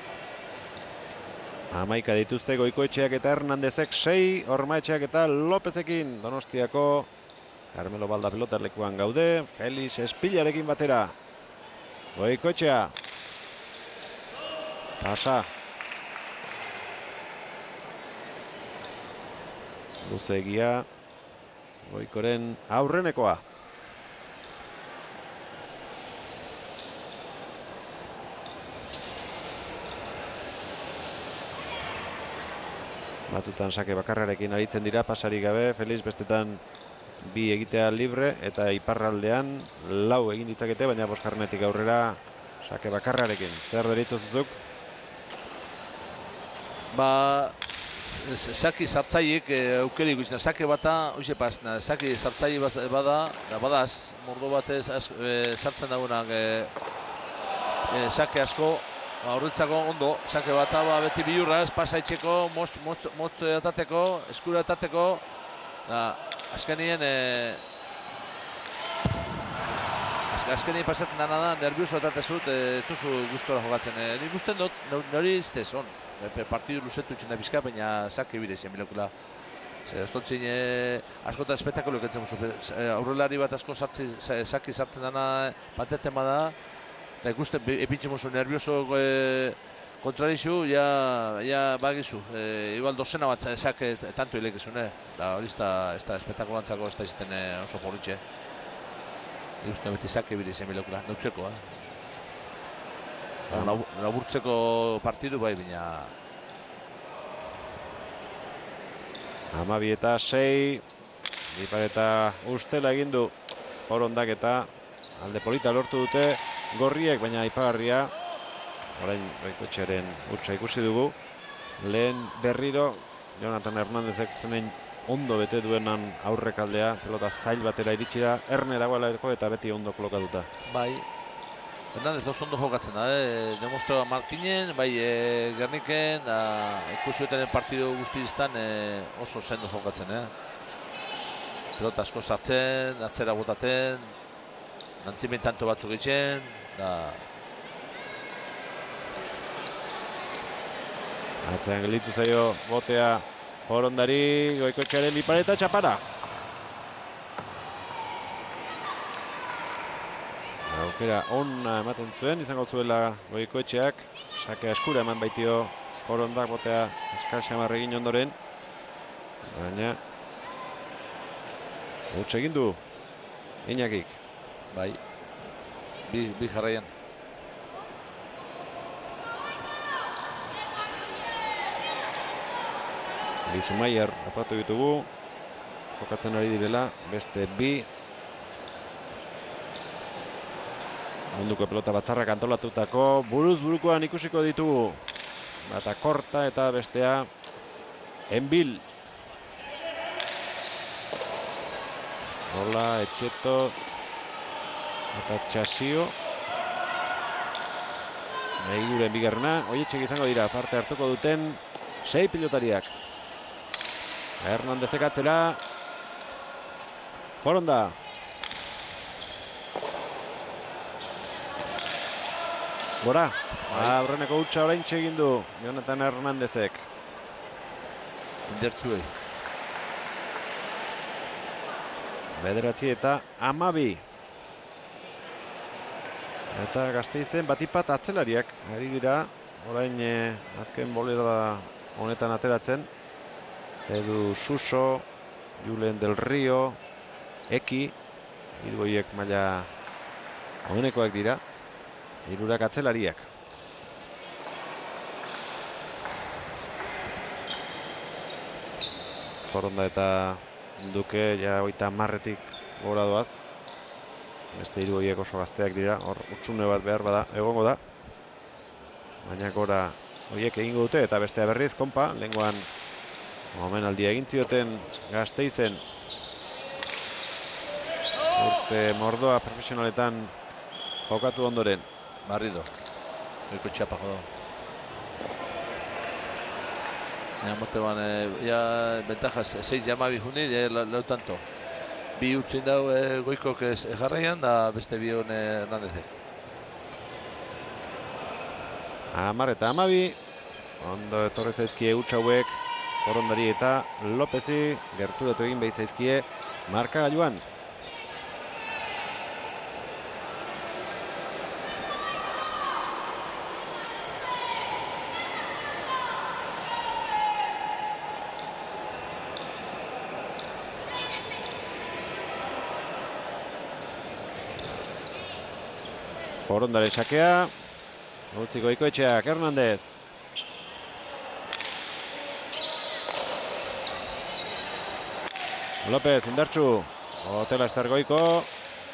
11 dituzte Goikoetxeak eta Hernandezek 6, Ormaetxeak eta Lopezekin. Donostiako Carmelo Balda pelotarlekuan gaude, Felix Espilarekin batera. Goikoetxea. Pasa. Luzegia. Goikoren aurrenekoa. Batzutan sake bakarrarekin aritzen dira, pasarik gabe. Felix bestetan bi egitea libre eta iparraldean lau egin ditzakete, baina boskarnetik aurrera sake bakarrarekin. Zer deritzu zuzuk? Ba, saki sartzaiek aukeri guztien, sake bata, hoxe pasna, saki sartzaile bada, da badaz, mordo batez sartzen dagoenak sake asko, horretzako ondo, sake bata beti bilurraz, pasaitzeko, motz atateko, eskura atateko, azkenien pasatzen dana da, nervioso atatezut, ez duzu gustora jogatzen. Nik gusten dut, nori iztez on. Partidu luzetu itxen da bizka, baina sake bidez emilekula. Ostontzin askota espektakulu eketzen musu. Aurrelari bat asko saki sartzen dana pateten bada, da ikusten epitzen musu nervioso kontrarizu, ja bagizu. Igual dozena bat sake tanto hilekezune. Da hori ez da espektakulantzako ez da izten oso politxe. Ikusten beti sake bidez emilekula, neutzeko. Laburtzeko partidu bai, bina... 12 eta 6. Bipareta ustela egin du Forondak eta alde polita lortu dute gorriek, baina aipagarria. Orain Goikoetxearen hutsa ikusi dugu. Lehen berriro Jonathan Hernandezek zenen ondo bete duenan aurrekaldea. Pelota zail batera iritsi da. Erne dagoelako eta beti ondo kolokatuta. Bai. Hernandez oso ondo jokatzen da, demostra Martinen, bai Gerniken, ikusi duten partidu guztietan oso sendo jokatzen, Pelota asko sartzen, atzera botaten, nantzimentanto batzuk egiten, Atzean gelditu zaio botea Forondari, Goikoetxearen bipareta txapara. Aukera ona ematen zuen, izango zuela Goikoetxeak. Sake askura eman baitio Forondak botea eskaxamar egin ondoren. Baina huts egin du Iñakik. Bai, bi jarraian. Lizu Maier apatu ditugu. Jokatzen ari direla, beste bi. Munduko pelota batzarrak antolatutako buruz-burukoan ikusiko ditugu. Bata Korta eta bestea Enbil. Hola, Etxeto eta Txasio. Eiguren bigarrena, Oietxek izango dira, parte hartuko duten 6 pilotariak. Hernandezek atzera. Foronda. Gora. Aurreneko hutsa orain egin du Jonathan Hernandezek. Indertzuei. Bederatzi eta 12. Eta Gasteizen batipat atzelariak ari dira. Orain azken bolera honetan ateratzen. Edu Suso, Julen Del Rio, Eki. Hirugoiek maila honekoak dira. Hirurak atzelariak. Foronda eta Duke ja 30etik gora doaz. Beste hirugoiek oso gazteak dira. Hor utzune bat behar bada egongo da. Baina gora horiek egingo dute eta bestea berriz konpa. Lehengoan omenaldia egin zioten Gasteizen. Urte mordoa profesionaletan jokatu ondoren. Barrido. Goiko txapa jodo. Ja, moteban, ventajas 6 jamabi jundi, lau tanto. Bi utzin dau Goikok jarraian, da beste bi hone Hernandezek. 10 eta 12. Ondo etorri zaizkie huts hauek Forondari eta Lopezi. Gerturatu egin behi zaizkie markagailuan. Forondaren sakea. Utzi Goikoetxeak, Hernandez. López, indartsu. Otela Ester Goiko.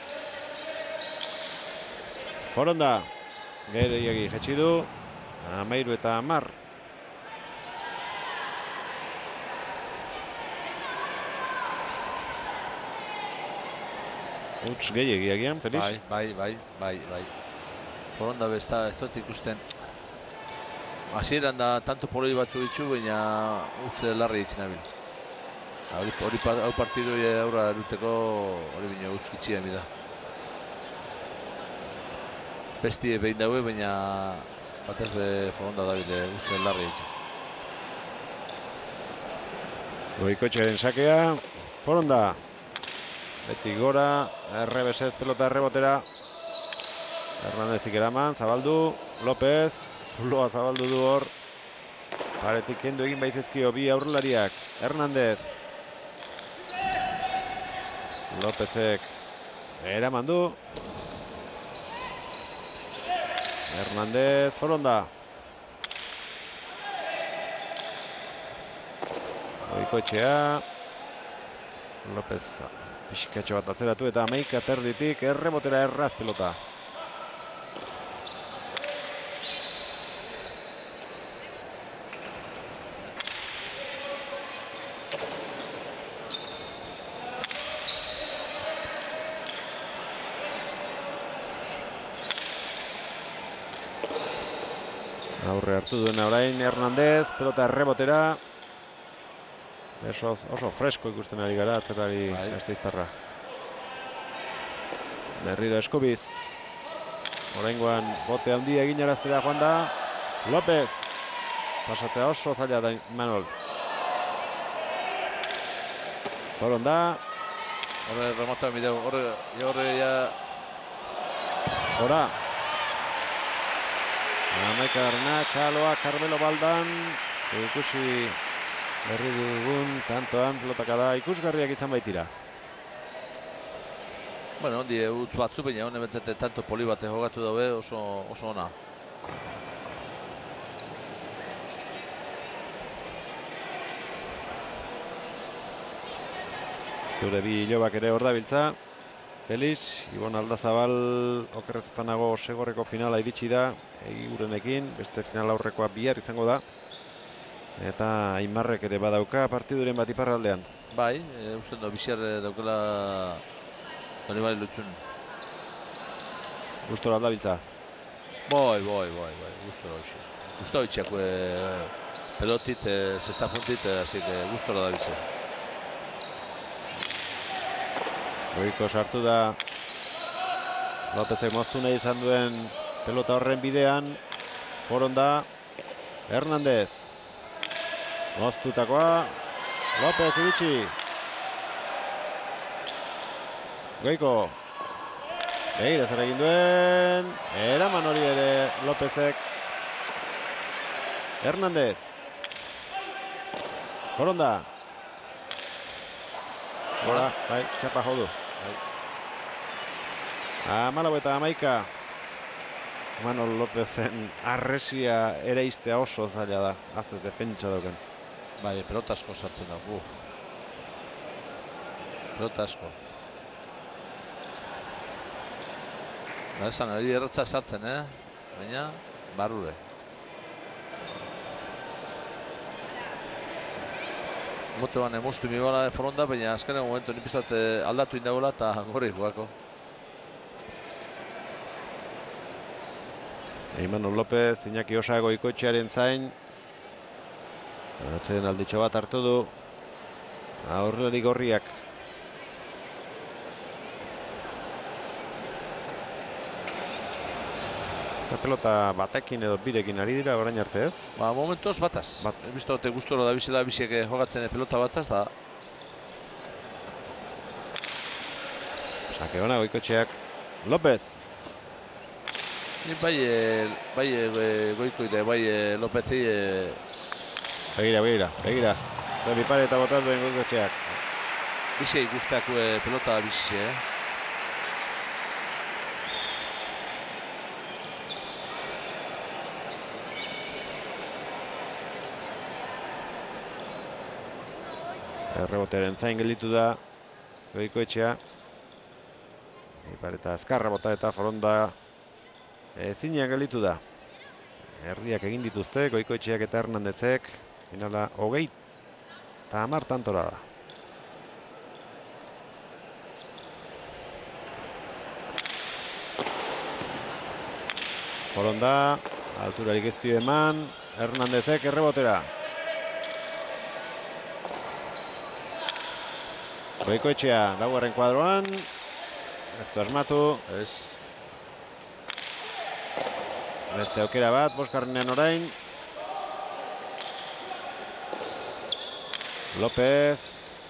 Foronda. Gehiegi jetxi du. 13 eta 10. Uts gehiegi agian, Felix? Bai. Foronda ez dut ikusten. Hasieran da tanto poloi batzu ditu, baina utze larri ditzen nabil. Hau partidu aurra eruteko hori bine utzkitxia emida. Besti behin daue, baina batez be Foronda dabile utze larri ditzen. Goikoetxearen sakea. Foronda. Beti gora, errebesez pelota errebotera. Hernandezik eraman, zabaldu, López, Zuloa zabaldu du hor. Paretik kendu egin baizezkio bi aurrelariak. Hernandez. Lópezek eraman du. Hernandez, Foronda. Goikoetxea. López pixkatxo bat atzeratu eta 11 errebotera erraz pelota. Aurre hartu duena orain Hernandez, pelota errebotera. Oso fresko ikusten ari gara, atzerari gasteiztarra. Berriro Eskubiz. Oraingoan bote handia egin araztera joan da. López. Pasatzea oso zaila da Imanol. Foronda. Horre remata bideu, horre ya... Hora. Amaika garrena, Txaloa, Carmelo Baldan. Ikusi berri dugun, tantoan pelotakada ikusgarriak izan baitira. Bueno, ondi utz batzu, baina honen bentzate tanto poli bate jogatu daue oso ona. Zure bi hilobak ere hor dabiltza. Felix, Ibon Aldazabal, okerrezpanago segorreko finala iritsi da. Egigurenekin, beste final aurrekoa bihar izango da. Eta Aimarrek ere badauka partiduren bat iparraldean. Bai, usten da biziar daukela hori bai lutxun. Gustora aldabiltza. Bai, gustora hoxe. Gustora hoxeak pelotit, sexta puntit, así que gustora da biziar. Goiko sartu da Lópezek moztu nahi izan duen pelota horren bidean. Foronda Hernandez. Moztutakoa López iritsi. Goiko. Begira zer egin duen. Eraman hori ere Lópezek. Hernandez. Foronda. Gora, bai, txapa jodu. Amalau eta amaika. Manol Lópezen arresia ere iztea oso zaila da. Azez defentsa dauken. Bai, pelota asko sartzen da. Pelota asko. Esan, hori erratza sartzen, baina barrure. Mote ban emustu mibala Foronda, baina azkenen momentu nipizat aldatu indagoela eta gori jugako. Imanol López, Iñaki Osago Ikoetxearen zain. Atzeden alditxo bat hartu du. Aurrelari gorriak. Pelota batekin edo birekin ari dira orain arte ez? Ba, momentoz bataz. Bizto dute gustoro da bizela biziek jogatzen pelota bataz da. Sake ona Goikotxeak. López. Bai Goiko eta bai Lópezi. Begira. Zer bipare eta botaz duen Goikotxeak. Biziei guzteak pelota bizi, Errebotearen zain gelditu da Goikoetxea. Ipar eta azkarra bota eta Foronda ezinean gelditu da. Erdiak egin dituzte Goikoetxeak eta Hernandezek. Finala 30 tantora da. Foronda alturarik ez dio eman. Hernandezek errebotera. Goikoetxea laugarren kuadroan. Ez du asmatu. Ez. Beste aukera bat, bosgarrenean orain. López.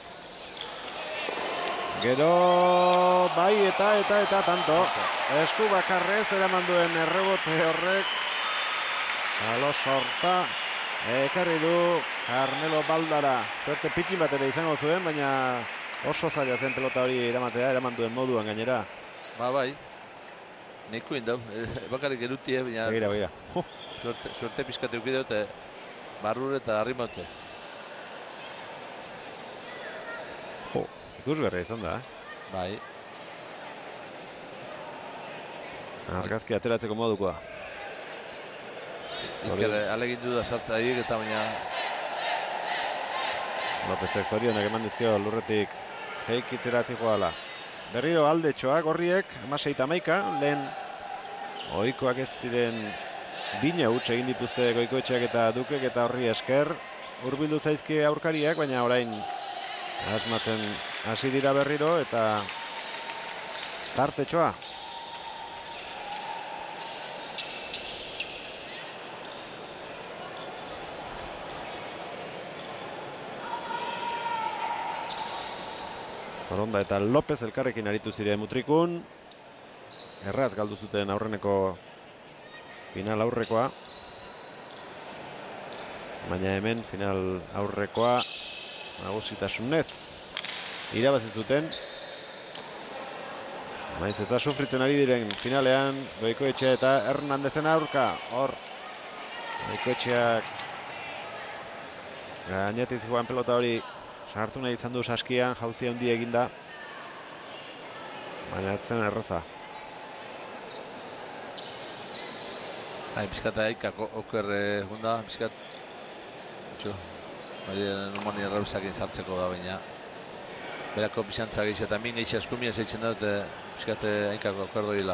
Gero bai eta tanto. Esku bakarrez eraman duen errebote horrek. Alo sorta. Ekarri du Carmelo Baldara. Suerte pikin bat ere izango zuen, baina oso zaila zen pelota hori eramatea, eraman duen moduan gainera. Ba, bai. Neiko indau, bakarrik erutie, baina... Begira. Suerte pizkate eukideu eta barrure eta arrimote. Ikusgarria izan da, Bai. Argazki ateratzeko modukoa. Iker alegindu da sartza haiek eta baina... Lópezek zorionak eman dizkio lurretik heikitzera zijoala. Berriro aldetxoak horriek, 16-11, lehen ohikoak ez diren Bina huts egin dituzte Goikoetxeak eta Dukek eta horri esker hurbildu zaizkie aurkariak, baina orain asmatzen hasi dira berriro eta tartetxoa. Foronda eta Lopez elkarrekin aritu ziren mutrikun. Erraz galdu zuten aurreneko final aurrekoa. Baina hemen final aurrekoa nagusitasunez irabazi zuten. Maiz eta sufritzen ari diren finalean Goikoetxea eta Hernandezen aurka. Hor Goikoetxeak gainetik zihoan pelota hori sartu nahi izan du saskian, jauzi handi eginda. Baina etzen erraza. Bizkata aikak oker gunda, bizkat. Normani errabizakin sartzeko da baina. Berako pixantza gehiz eta min eixa eskumia zeitzen dut, bizkat aikak oker doila.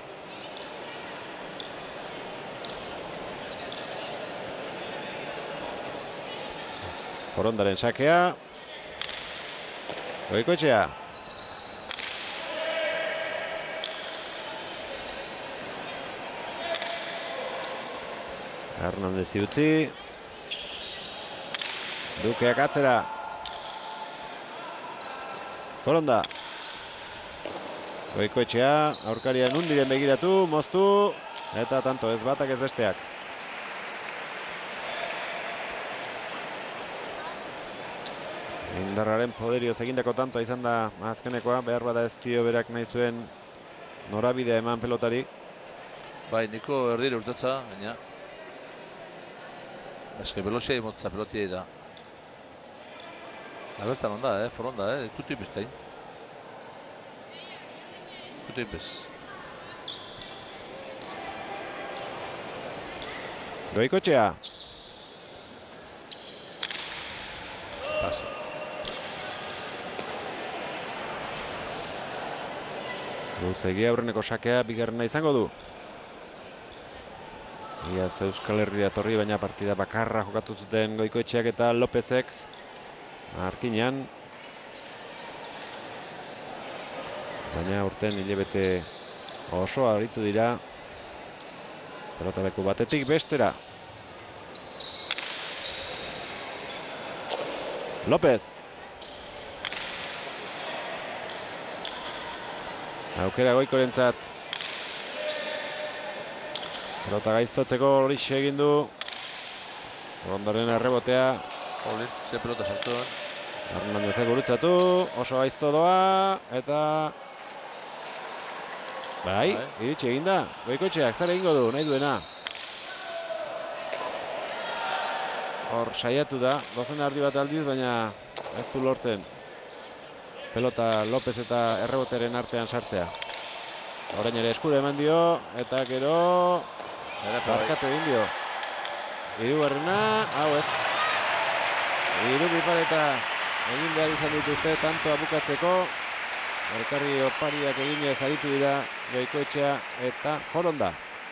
Forondaren sakea. Goikoetxea. Hernandez utzi. Dukeak atzera. Foronda. Goikoetxea, aurkarian undiren begiratu, moztu, eta tanto ez batak ez besteak. Indarraren poderioz egindako tantoa izan da azkenekoa, behar bada ez dio berak nahi zuen norabidea eman pelotari. Bai, niko erdire urtatza, baina. Eske belozia imotza pelotia da. Abertan onda, Foronda, ikutu ipestein. Ikutu ipes. Goikoetxea. Pasa. Luzegi aurreneko sakea bigarrena izango du. Iaz Euskal Herria torri, baina partida bakarra jokatu zuten Goikoetxeak eta Lopezek. Arkinean. Baina urten hilabete oso aritu dira. Pelotaleku batetik bestera. Lopez. Aukera Goikorentzat. Pelota gaiztotzeko horixe egin du. Forondaren errebotea. Joder, ze pelota sartu. Hernandezek gurutzatu, oso gaizto doa, eta... Bai, iritsi egin da. Goikoetxeak zer egingo du, nahi duena. Hor saiatu da, dozen ardi bat aldiz, baina ez du lortzen. Pelota Lopez eta erreboteren artean sartzea. Orain ere eskura eman dio, eta gero... Barkatu egin dio. Hirugarrena, hau ez. Hiru pipareta egin behar izan dituzte, tantoa bukatzeko. Elkarri opariak eginez aritu dira Goikoetxea eta Foronda.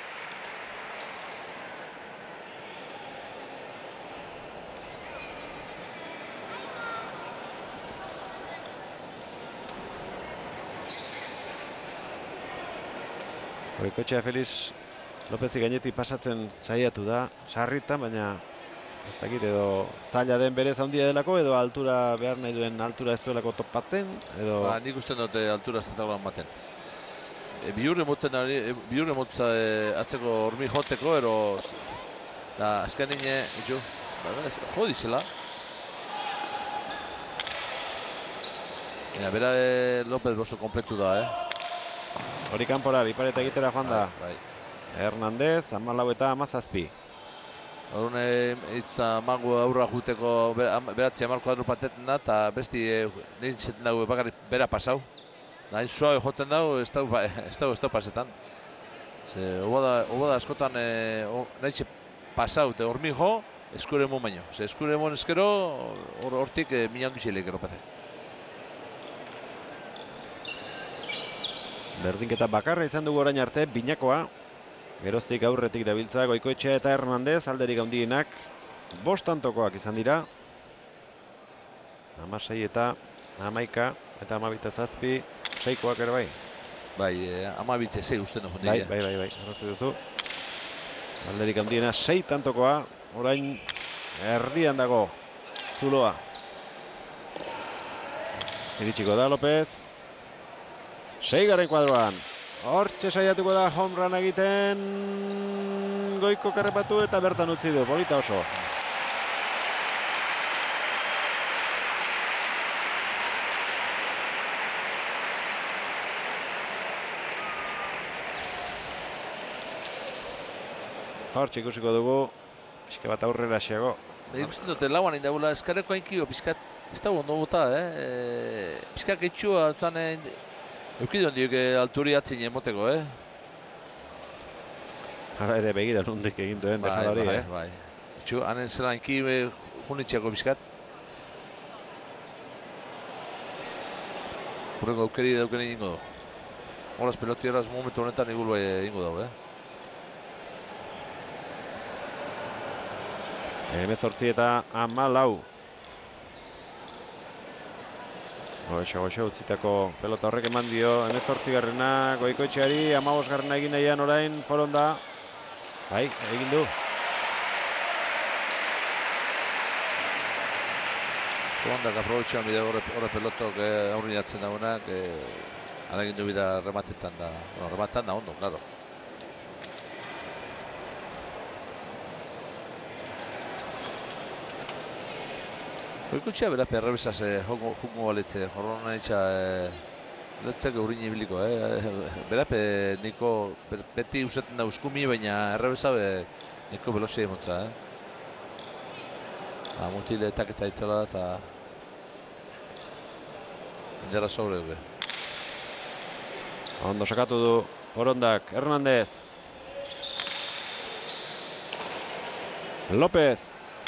Goikoetxea Feliz Lopezi gainetik pasatzen saiatu da, sarritan, baina ez dakit edo zaila den berez handia delako, edo altura behar nahi duen altura ez duelako topaten, edo... Ba, nik uste dute altura ez dut maten. Biurre motza atzeko hormi joteko, ero... Da, azken nine, jo, jodi zela. Bera Lopez oso kompletu da, Hori kanpora, bipareta egitera joan da. Bai. Hernandez, 14 eta 17. Horren itza mango aurra juteko beratzi 10 kuadro pateten da, eta besti nintzen dago bakarrik bera pasau. Nahi suabe joten dago, ez da pasetan. Oba da askotan nahi pasau, eta hormi jo, eskure mon baino. Eskure mon eskero, hortik minan duxilek eropate. Berdinketa bakarra izan dugu orain arte, binakoa. Geroztik aurretik dabiltza Goikoetxea eta Hernandez, alderik handienak 5 tantokoak izan dira. 16 eta 11 eta 12 6koak ere bai. Bai, 12 6 uste no Bai, arrazoi duzu. Alderik handiena 6 tantokoa, orain erdian dago Zuloa. Iritsiko da López. 6. kuadroan. Hortxe saiatuko da home run egiten. Goiko karrepatu eta bertan utzi du, polita oso. Hortxe ikusiko dugu, pixka bat aurrera xego. Ikusten dute lauan indagula eskareko ainkio, pizkat ez da ondo bota, pizkat getxua eukidon diok alturi atzin emoteko, Hala ere begira nondik egin duen dejadori, Bai. Etxu, hanen zela ainki junitxeako pizkat. Hurrengo aukeri dauken egingo du. Horaz pelotieraz momentu honetan igul bai egingo dago, 18 eta 14. Goixo utzitako pelota horrek eman dio 18. Goikoetxeari, 15. egin nahian orain Foronda. Bai, egin du. Forondak aprobetxean bide horre pelotok aurrin jatzen dagoenak, egin du bida rematetan da. Rematetan da ondo, claro. Goikoetxea bera perrebesaz jongo baletze, jorron nahi letzak eurin ibiliko, Berape niko beti usaten da uskumi, baina errebesa niko belozia emotza, Mutile eta itzela da eta indera sobre dugu. Ondo sakatu du Forondak, Hernandez. López.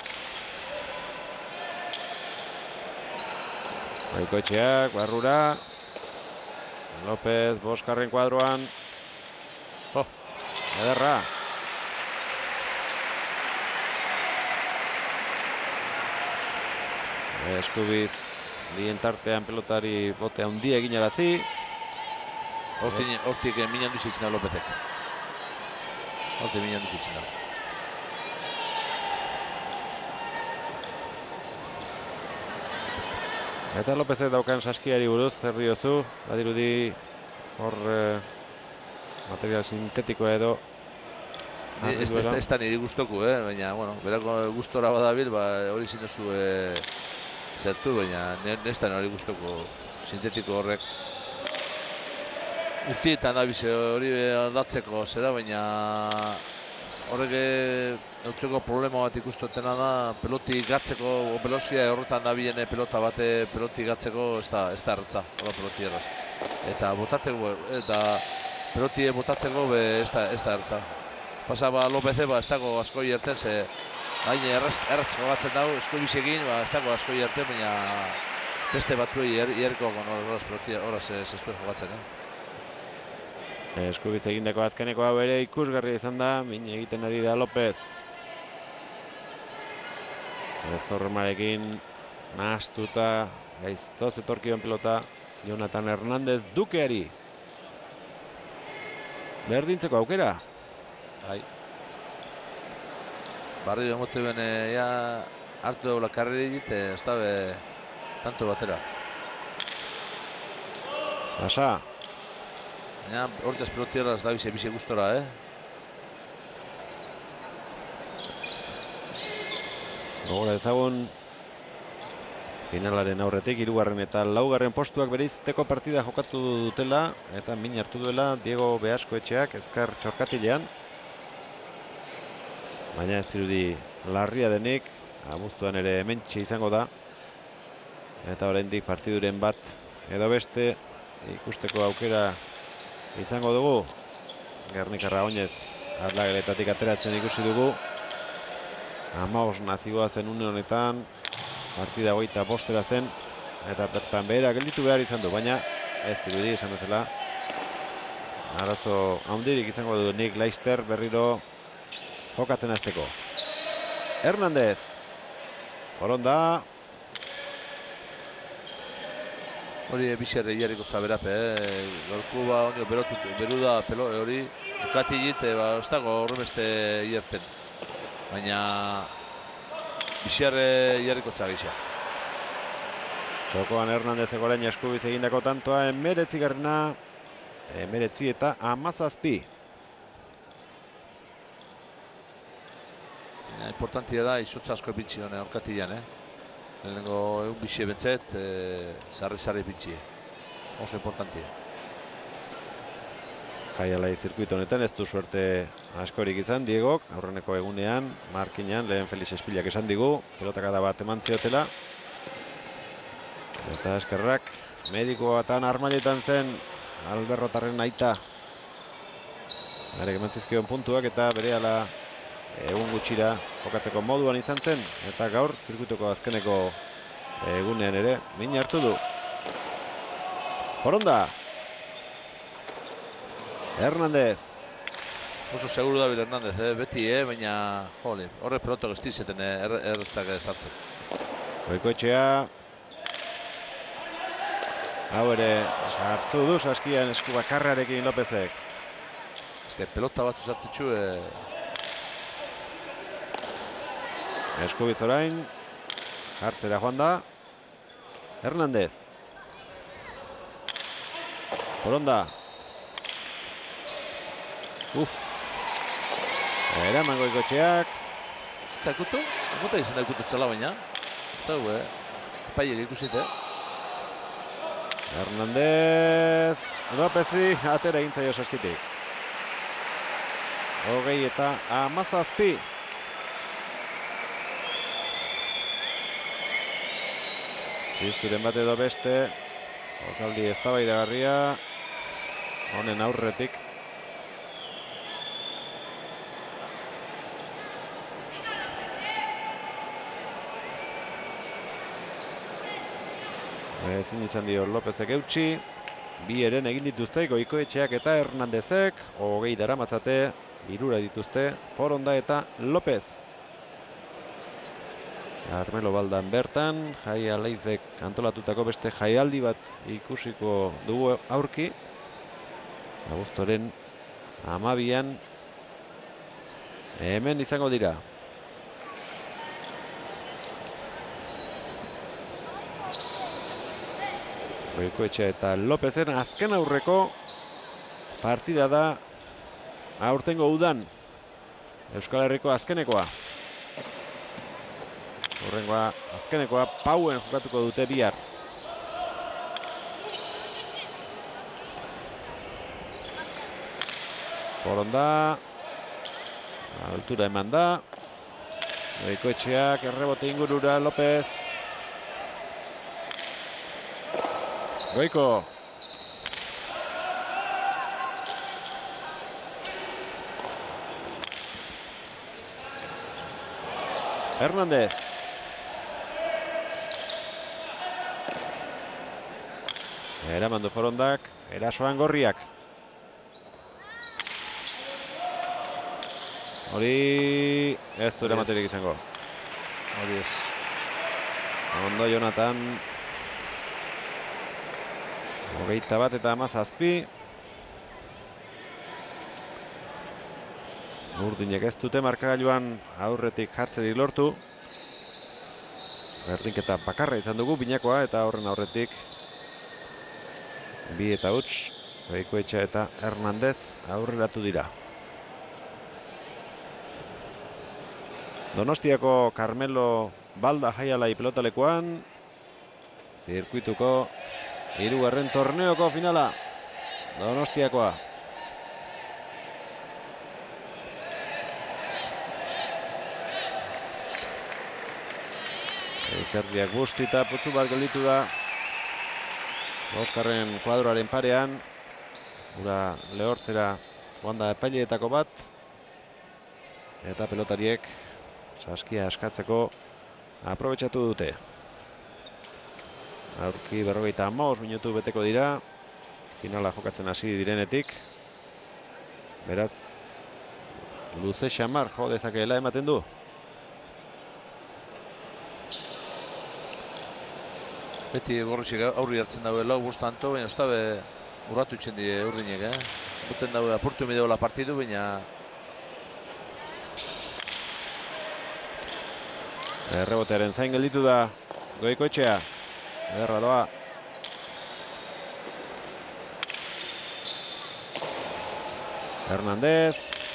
Goikoetxeak, barrura. López, 5. kuadroan. Ederra. Eskubiz, bien tartean pelotari bote handia egin arazi. Hortik minan duzitzen da Lópezek. Hortik minan duzitzen da. Eta Lópezek daukan saskiari buruz, zer diozu, badirudi hor material sintetikoa edo. Ez da niri guztoku, baina, berako gustora badabil, hori zinezu zertu, baina ez da niri guztoko sintetiko horrek. Urtietan dabize hori aldatzeko zera, baina horrek neutzeko problema bat ikustotena da, peloti gatzeko, velozia horretan dabilen pelota bate peloti gatzeko ez da erretza, hori peloti erraz. Eta botatzeko, peloti botatzeko ez da erretza. Pasaba López ez dago askoi erten, ze hain erraz jogatzen dago, eskubizekin, ez dago askoi erten, baina beste batzuei hierko horaz peloti horaz zespez jogatzen. Eskubiz egindako azkeneko hau ere ikusgarria izan da, min egiten ari da López. Ezkorremarekin nahastuta, gaiztoz etorkion pelota Jonathan Hernandez Dukeari. Berdintzeko aukera. Bai. Barri emote ben hartu daula karreri egite, ez da tanto batera. Basa. Baina hortzaz pelotieraz da bize gustora, Gogora ezagun finalaren aurretik 3. eta 4. postuak bereizteko partida jokatu dutela eta min hartu duela Diego Beaskoetxeak ezker txorkatilean. Baina ez dirudi larria denik, abuztuan ere hementxe izango da. Eta oraindik partiduren bat edo beste ikusteko aukera izango dugu. Gernikarra oinez aldageletatik ateratzen ikusi dugu. 15 nazigoa zen une honetan, partida 25 zen, eta bertan behera gelditu behar izan du, baina ez dirudi izan bezala arazo handirik izango du Nick Leister berriro jokatzen hasteko. Hernández. Foronda. Hori bizarre jarriko zaberape, gorku onio beru da hori ukatilit, ez dago horremeste hierten. Baina bizarre jarriko zabisa. Txokoan Hernándezek orain eskubiz egindako tantoa, 19. 19 eta 17. Importantia da, izotza asko epitzi honen orkatilean, Lehenengo egun bixe bentzet, sarri bitxie. Oso importantia. Jaialai zirkuito honetan ez du suerte askorik izan, Diegok, aurreneko egunean, markinean, lehen Felix Espilak esan digu, pelotakada bat eman ziotela. Eta eskerrak, medikoatan armailetan zen, Alberrotarren aita. Garek eman zizkion puntuak eta berehala egun gutxira jokatzeko moduan izan zen, eta gaur zirkuitoko azkeneko egunean ere min hartu du. Foronda. Hernández. Oso seguru dabil Hernández, beti, baina horre peloto gestizeten erretzak sartzen. Goikoetxea. Hau ere sartu du saskian esku bakarrarekin Lopezek. Pelota bat sartzitzu, Eskubiz orain, hartzera joan da, Hernández. Foronda. Eraman Goikoetxeak. Zakutu? Mota izan daikutu zela baina. Ez dago, paiek ikusite. Hernández. Lopezi, atera egin zaio saskitik. 20 eta 17. Txisturen bat edo beste, jokaldi eztabaidagarria, honen aurretik. Ezin izan dio Lopezek eutxi, bi eren egin dituzte Goikoetxeak eta Hernándezek, 20 daramatzate, 3 dituzte Foronda eta Lopez. Carmelo Baldan bertan, Jaialaizek antolatutako beste jaialdi bat ikusiko dugu aurki. Abuztuaren 12an hemen izango dira. Goikoetxea eta Lopezen azken aurreko partida da aurtengo udan. Euskal Herriko azkenekoa. Horrengoa azkenekoa Pauen jokatuko dute bihar. Foronda. Altura eman da. Goikoetxeak errebote ingurura Lopez. Goiko. Hernández. Eramandu Forondak, erasoan Gorriak. Hori ez du eramaterik izango. Hori ez. Ondo Jonathan. 21 eta 17. Urdinek ez dute markagailuan aurretik jartzerik lortu. Berdinketa bakarra izan dugu binakoa eta horren aurretik 2 eta huts, Goikoetxea eta Hernández aurreratu dira. Donostiako Carmelo Balda Jaialai pelotalekoan, zirkuituko 3. torneoko finala, Donostiakoa. Eizerdiak bustita putzu bat gelditu da. Oskarren kuadroaren parean, ura lehortzera joan da epaileetako bat, eta pelotariek saskia askatzeko aprobetxatu dute. Aurki 55 minutu beteko dira, finala jokatzen hasi direnetik. Beraz, luze xamar jo dezakeela ematen du. Beti gorritxik aurri hartzen daue lau bost anto, baina ez dabe urratu itxen die urdinek, Buten daue apurtu mideola partidu, baina... Errebotearen zain gelditu da Goikoetxea. Ederra doa. Hernandez.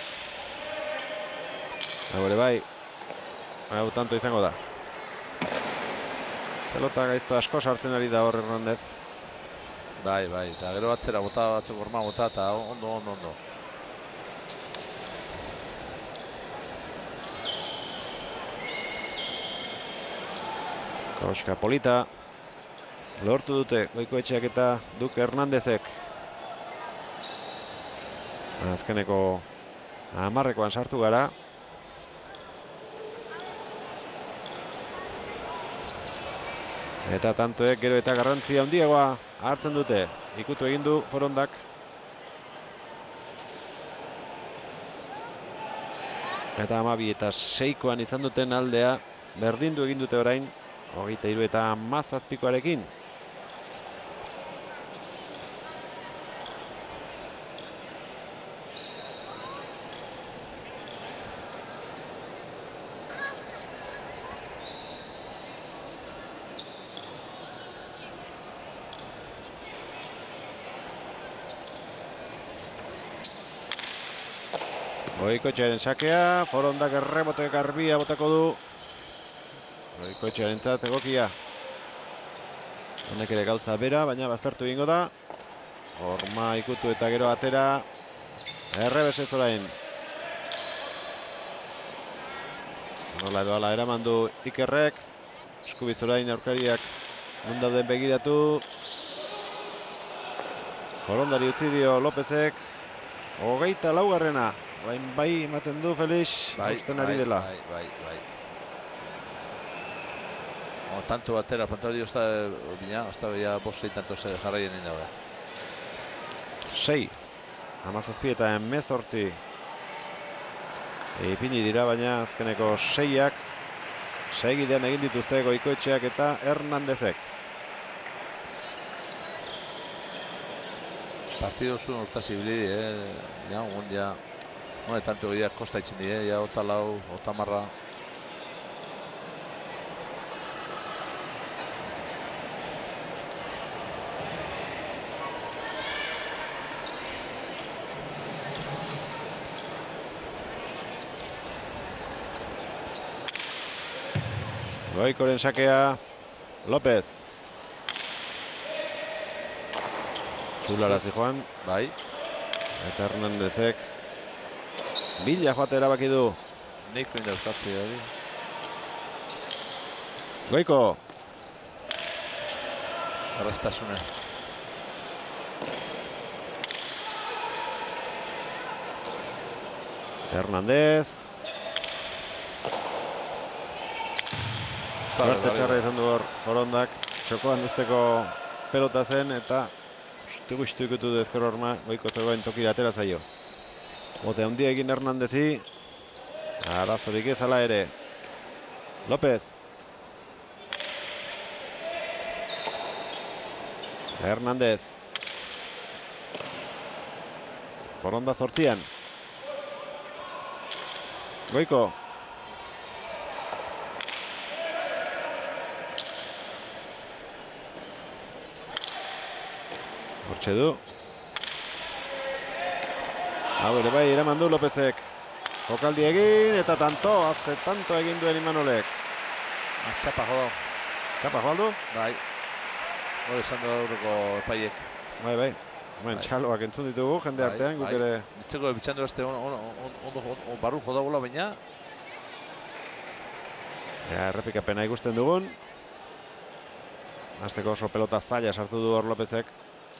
Hau ere bai. Hau tanto izango da. Pelota gaizto asko sartzen ari da hor Hernandez. Bai, eta gero atzera bota, batzuk horma bota, eta ondo. Koska polita. Lortu dute Goikoetxeak eta Duke Hernandezek. Azkeneko 10ekoan sartu gara. Eta tantoek gero eta garrantzia handiagoa hartzen dute. Ikutu egin du Forondak. Eta 12 eta 6koan izan duten aldea berdindu egin dute orain. 23 eta 17koarekin. Goikoetxearen sakea, Forondak errebote garbia botako du. Goikoetxearen txat egokia. Honek ere gauza bera, baina baztertu egingo da. Horma ikutu eta gero atera. Errebesez orain. Nola edo ala eraman du Ikerrek. Eskubiz orain aurkariak non dauden begiratu. Forondari utzi dio Lopezek. 24garrena. Orain bai ematen du Felix, usten ari dela. Bai. Tanto batera, pantalio hasta ya boste tanto se jarraien egin dabe. 6. 17 eta 18. Ipini dira, baina azkeneko 6ak. Segidean egin dituzte Goikoetxeak eta Hernandezek. Partido zuen urtasi bilidi, ya, tanto ya kosta itzen die, ya otalau, otamarra. Goikoren sakea, López. Zulara zijoan. Bai. Eta Hernandezek. Bila joate erabaki du. Neiko indauzatzi hori. Goiko. Arrastasune. Hernandez. Suerte txarra izan du hor Forondak. Txokoan usteko pelota zen eta Gustu ikutu du ezker horma, Goiko zegoen tokira atera zaio. Bote handia egin Hernandezi. Arazorik ez ala ere. López. Hernandez. Foronda 8an. Goiko. Hortxe du. Hau ere bai, eraman du Lópezek. Jokaldi egin eta tanto egin duen Imanolek. Txapa jodo. Txapa joaldu? Bai. Hore esan du aurreko epaiek. Bai. Hemen txaloak entzun ditugu, jende artean, guk ere... Nitzeko bitxandu azte barru joda bola baina. Errepikapena ikusten dugun. Azteko oso pelota zaila sartu du hor Lópezek.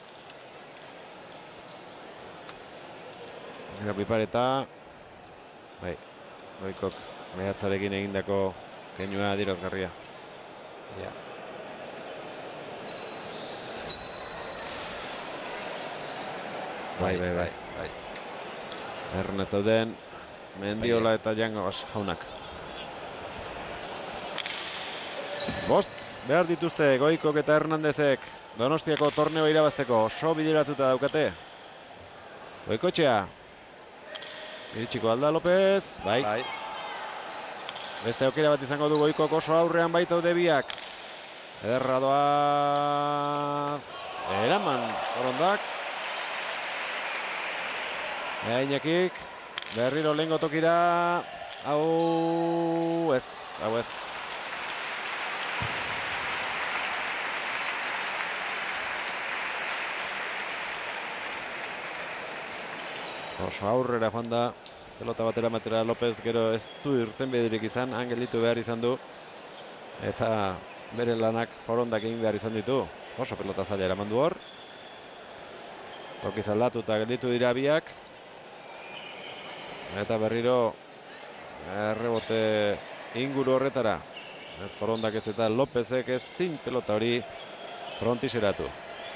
Gira pipareta. Bai, Goikok mehatzarekin egindako keinua adierazgarria. Ja. Bai. Ernet zauden Mendiola eta Jangos jaunak. Bost behar dituzte Goikok eta Hernandezek Donostiako torneo irabazteko oso bideratuta daukate. Goikotxea. Iritsiko alda López. Bai. Beste aukera bat izango du Goikok oso aurrean baitaude biak. Ederra doa. Eraman Forondak. Iñakik. Berriro lehengo tokira. Hau ez. Oso aurrera joan da, pelota batera matera López gero ez du irtenbiderik izan, gelditu behar izan du. Eta bere lanak Forondak egin behar izan ditu. Oso pelota zaila eraman du hor. Tokiz aldatu eta gelditu dira biak. Eta berriro errebote inguru horretara. Ez Forondak ez eta Lópezek ezin pelota hori frontiseratu.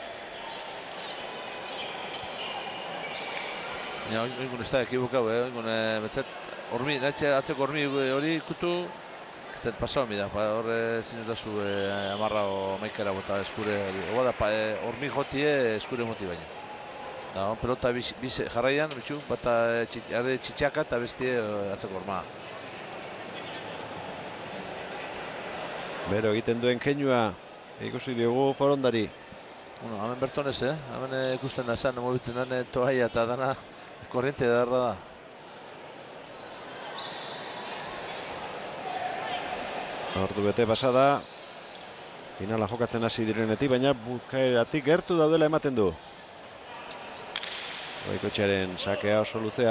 Oingun ez da ekibukau, oingun betzet atzeko hormi hori ikutu betzet pasau mida, horre zinuzazu amarra o maikera bota eskure hori. Oga da, hormi jotie eskure moti baina. Pelota jarraian, bitxu, bata txitxaka eta bestie atzeko horma. Bero egiten duen keinua ikusi diogu Forondari. Hemen berton ez, hemen ikusten da esan, mobitzen den toaia eta dana korriente edarra da. Ordu bete pasada. Finala jokatzen hasi direnetik, baina bukaeratik gertu daudela ematen du. Goikotxearen sakea oso luzea.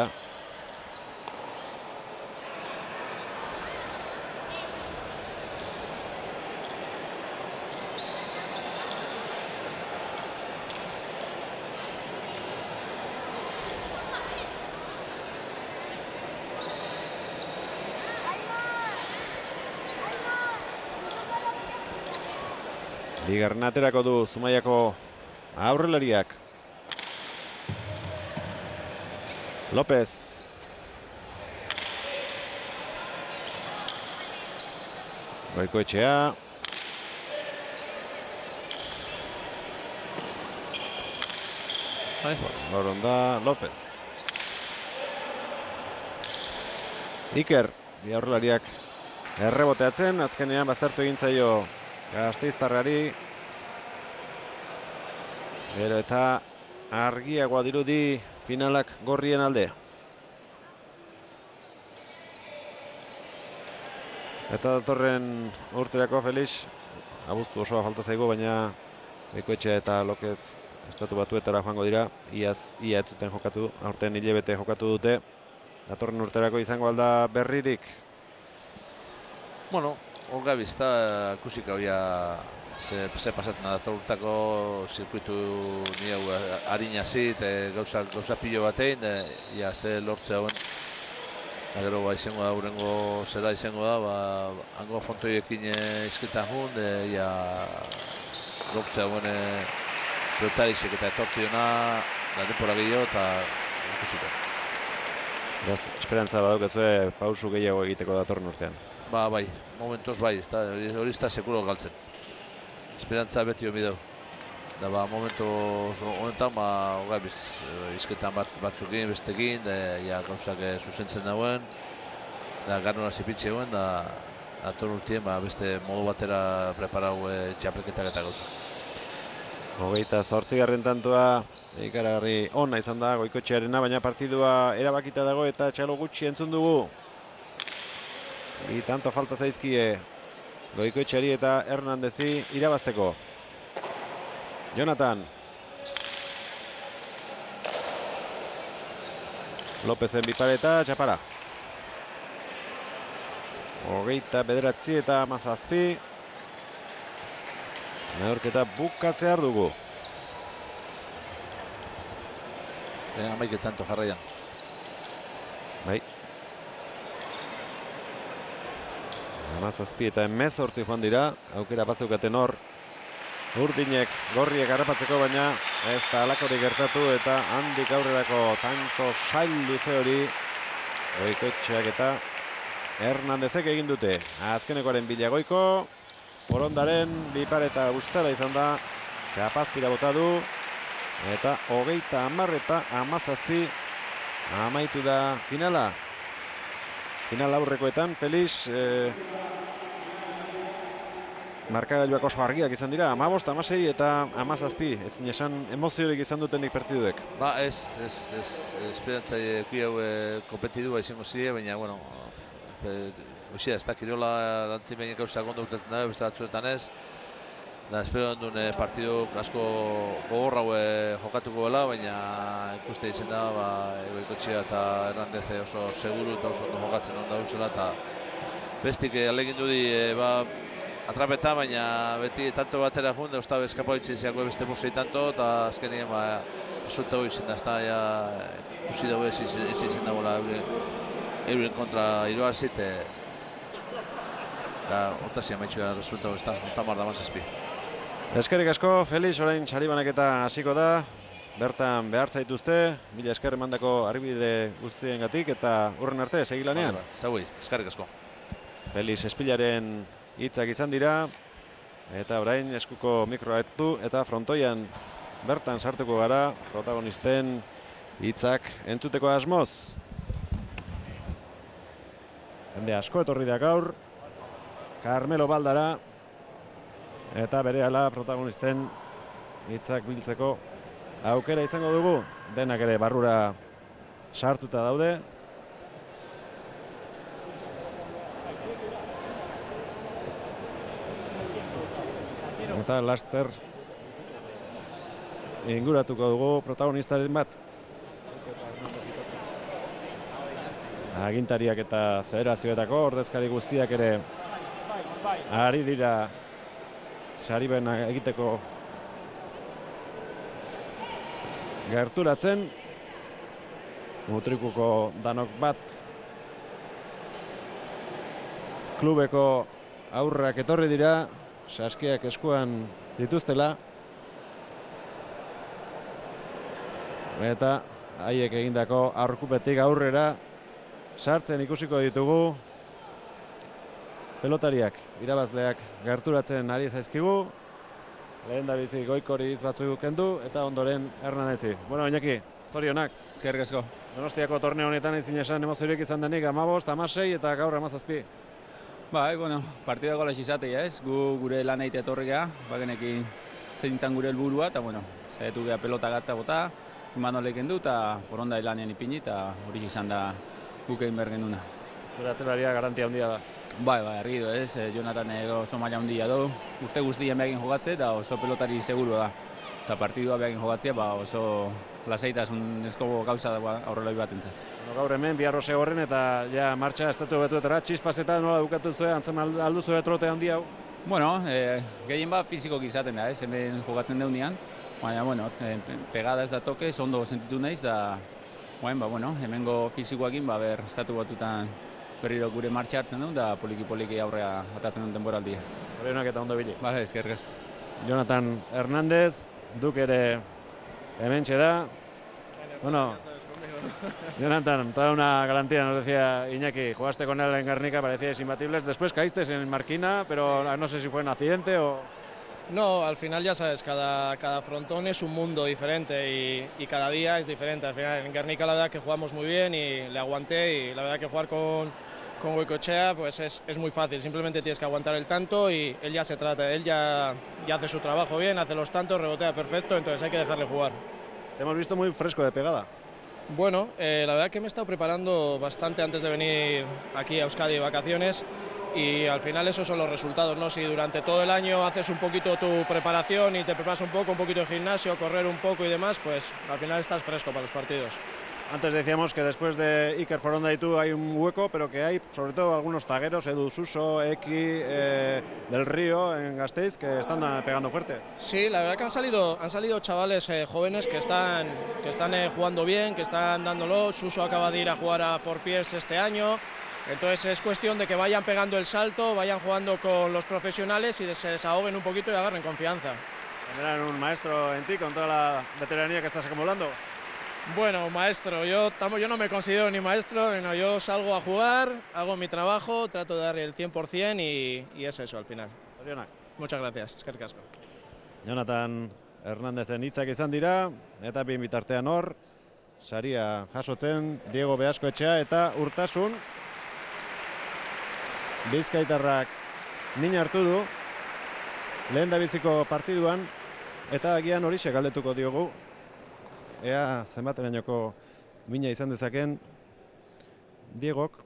Bigarren aterako du Zumaiako aurrelariak. López. Goikoetxea. Loronda López. Iker, bi aurrelariak erreboteatzen, azkenean baztertu egin zaio Gasteiztarrari. Gero eta argiagoa dirudi finalak gorrien alde. Eta datorren urterako Felix, abuztu osoa falta zaigu, baina Goikoetxea eta López estatu batuetara joango dira. Ia ez zuten jokatu, aurten hilabete jokatu dute. Datorren urterako izango alda berririk. Bueno, hor gabizta ikusik hau ze pasatzen dator urtako zirkuitu ni hau harinazit, gauza pilo batein, ia ze lortze hauen. Gero izango da, urrengo zera izango da, hango fontoiekin izketan jun, ia lortze hauen pilotarizek eta etortiona, da denpora gehiago eta ikusiko. Esperantza badaukezue pausu gehiago egiteko datorren urtean. Bai, momentoz bai, hori ez da sekuro galtzen. Esperantza beti homi dau. Da momentu honetan, izketan batzukin, bestekin, gauzak zuzentzen dauen, da garnora zipitze eguen, da dator urtien beste modu batera preparau txapelketak eta gauzak. 28. tantua ikaragarri ona izan da Goikotxearena, baina partidua erabakita dago eta txalo gutxi entzun dugu. Bi tanto falta zaizkie Goikoetxeari eta Hernandezi irabazteko. Jonathan. Lópezen bipareta, txapara. 29 eta 17. Neurketa bukatzear dugu. Amaike tanto jarraian. Bai. 17 eta 18 joan dira. Aukera bazeukaten hor Urdinek gorriek harrapatzeko, baina ez da alakorik gertatu eta handik aurrerako tanko sail luze hori Goikotxeak eta Hernandezek egin dute. Azkenekoaren bila Goiko, Forondaren bipareta ustara izan da, Txapazpira bota du, eta 30 eta 17 amaitu da finala. Final aurrekoetan, Felix, markagailuak oso argiak izan dira, 15, 16 eta 17. Ezin esan emoziorik izan dutenik partiduek. Ba, ez esperantzaile hau kompetidua izango zide, baina, bueno, hoxia, ez da kirola dantzin behin gauzak ondo urtetzen da, beste batzuetan ez. Da, espero duen partidu asko gogorra jokatuko dela, baina ikuste izan da, Goikotxea eta Hernandez oso seguru eta oso ondo jokatzen onda duzela, eta bestik alegindu di, atrapeta, baina beti tanto batera jun, da usta eskapoitzen ziako beste musei tanto, eta azkenien resulta hori izan da, ez da, ikusi dugu ez izan dagoela euren kontra iroazit, eta hortazia maitxu da resulta hori, ez da, ontamar da mazazpi. Eskerrik asko, Felix, orain saribanaketa hasiko da. Bertan behar zaituzte, mila esker emandako arbide guztiengatik eta hurren arte, segi lanean. Zauei, eskerrik asko. Felix Espilaren hitzak izan dira, eta orain eskuko mikroa hartu eta frontoian bertan sartuko gara protagonisten hitzak entzuteko asmoz. Jende asko etorri da gaur, Carmelo Baldara, eta berehala protagonisten hitzak biltzeko aukera izango dugu. Denak ere barrura sartuta daude. Eta laster inguratuko dugu protagonistaren bat. Agintariak eta federazioetako ordezkari guztiak ere ari dira sariben egiteko gerturatzen. Mutrikuko danok bat klubeko aurrak etorri dira, saskiak eskuan dituztela, eta haiek egindako aurkupetik aurrera sartzen ikusiko ditugu. Pelotariak, irabazleak gerturatzen ari zaizkigu. Lehen da bizi Goikori hitz batzuk kendu eta ondoren Hernandezi. Bueno, Iñaki, zorionak. Eskerrik asko. Donostiako torneo honetan ezin esan emoziorik izan denik 15, 16 eta gaur 17. Bai, bueno, partidako lax izatea ez, gure lan egitea etorri geha, bagenekin zeintzan gure helburua, eta bueno, zaitu geha pelota gatza bota, Imanolek kendu eta Foronda lanean ipini, eta hori izan da guk egin behar genuna. Zure atzelaria garantia handia da. Bai, argi du ez, Jonathan oso maila handia du, urte guztien behagin jogatze eta oso pelotari seguru da. Eta partidua behagin jogatzea oso lasaitasun ezko gauza da aurreloi bat entzat. Gaur hemen, bihar ose horren eta ja martxa estatu betuetara, txispazeta nola dukatu zuen, antzema aldu zuen trote handi hau? Bueno, gehien bat fizikok izaten da ez, hemen jogatzen deunean, baina, bueno, pegada ez da toke, ondo sentitu nahiz, da, bueno, hemengo fizikoakin, estatu batutan berriro gure martxa hartzen duen, da poliki-poliki aurrea atatzen duen denboraldia. Zorionak eta ondo bili. Bale, eskerrik asko. Jonathan Hernández, duk ere hementxe da. Bueno, Jonathan, toda una garantía, nos decía Iñaki, jugaste con él en Guernica, parecíais imbatibles, después caíste en Marquina, pero no sé si fue un accidente o... No, al final ya sabes, cada frontón es un mundo diferente y cada día es diferente. Al final en Guernica la verdad que jugamos muy bien y le aguanté, y la verdad que jugar con Goikotxea pues es muy fácil, simplemente tienes que aguantar el tanto y él ya hace su trabajo bien, hace los tantos, rebotea perfecto, entonces hay que dejarle jugar. Te hemos visto muy fresco de pegada. Bueno, la verdad que me he estado preparando bastante antes de venir aquí a Euskadi de vacaciones. Y al final esos son los resultados, ¿no? Si durante todo el año haces un poquito tu preparación y te preparas un poquito de gimnasio, correr un poco y demás, pues al final estás fresco para los partidos. Antes decíamos que después de Iker, Foronda y tú hay un hueco, pero que hay sobre todo algunos tagueros, Edu Suso, Eki, del Río en Gasteiz, que están pegando fuerte. Sí, la verdad que han salido chavales jóvenes que están jugando bien, que están dándolo. Suso acaba de ir a jugar a Forpiers este año. Entonces es cuestión de que vayan pegando el salto, vayan jugando con los profesionales y se desahoguen un poquito y agarren confianza. Tendrán un maestro en ti con toda la veteranía que estás acumulando. Bueno, maestro, yo no me considero ni maestro, no, yo salgo a jugar, hago mi trabajo, trato de dar el 100% y es eso al final. Zorionak. Muchas gracias, eskerrik asko. Jonathan Hernandezen hitzak izan dira, eta bien bitartean hor, saria jasotzen Diego Beaskoetxea eta Urtasun. Bizkaitarrak min hartu du, lehen dabiziko partiduan, eta agian horixe galdetuko diogu. Ea zenbaterainoko mina izan dezaken Diegok.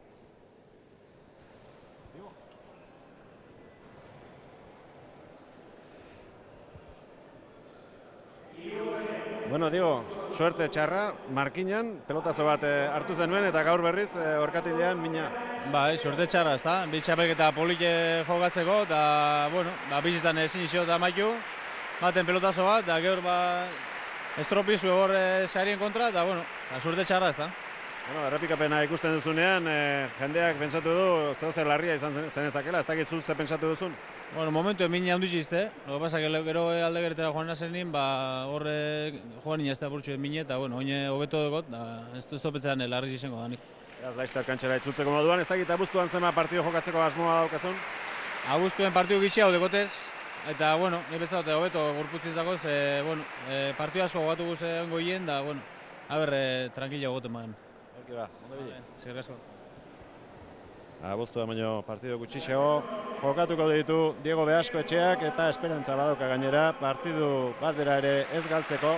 Bueno, Diego, suerte txarra, markinan, pelotazo bat hartu zenuen eta gaur berriz orkatilean mina. Bai, suerte txarra, ezta? Bi txapelketa polik jokatzeko, eta, bueno, bizitan ezin izio eta maitu, baten pelotazo bat, eta gehor, estropizu egor sarien kontra, eta, bueno, suerte txarra, ezta? Bueno, errepikapena ikusten duzunean, jendeak pentsatu du zer larria izan zenezakela, ez dakizu ze pentsatu duzun? Bueno, momentu emina handu izizte, lo que pasa que gero alde geretera joan nazenin, horre joan ina ez da burtsu emine, eta, bueno, oine hobeto dugot, ez topetzean larriz izango danik. Beraz, Laster kantxera itzultzeko moduan, ez dakit abuztuan zema partidu jokatzeko asmoa daukazun? Abuztuen partidu gitxia hau dekotez, eta, bueno, nire bezaute hobeto gorputzintzako, bueno, partidu asko gogatu guzen goien, da, bueno, tranquila gogoten bagen. Erki ba, ondo bile. Eskerrik asko. Abuztuan baino partidu gutxixego, jokatuko ditu Diego Beaskoetxeak eta esperantza badauka gainera, partidu bat bera ere ez galtzeko.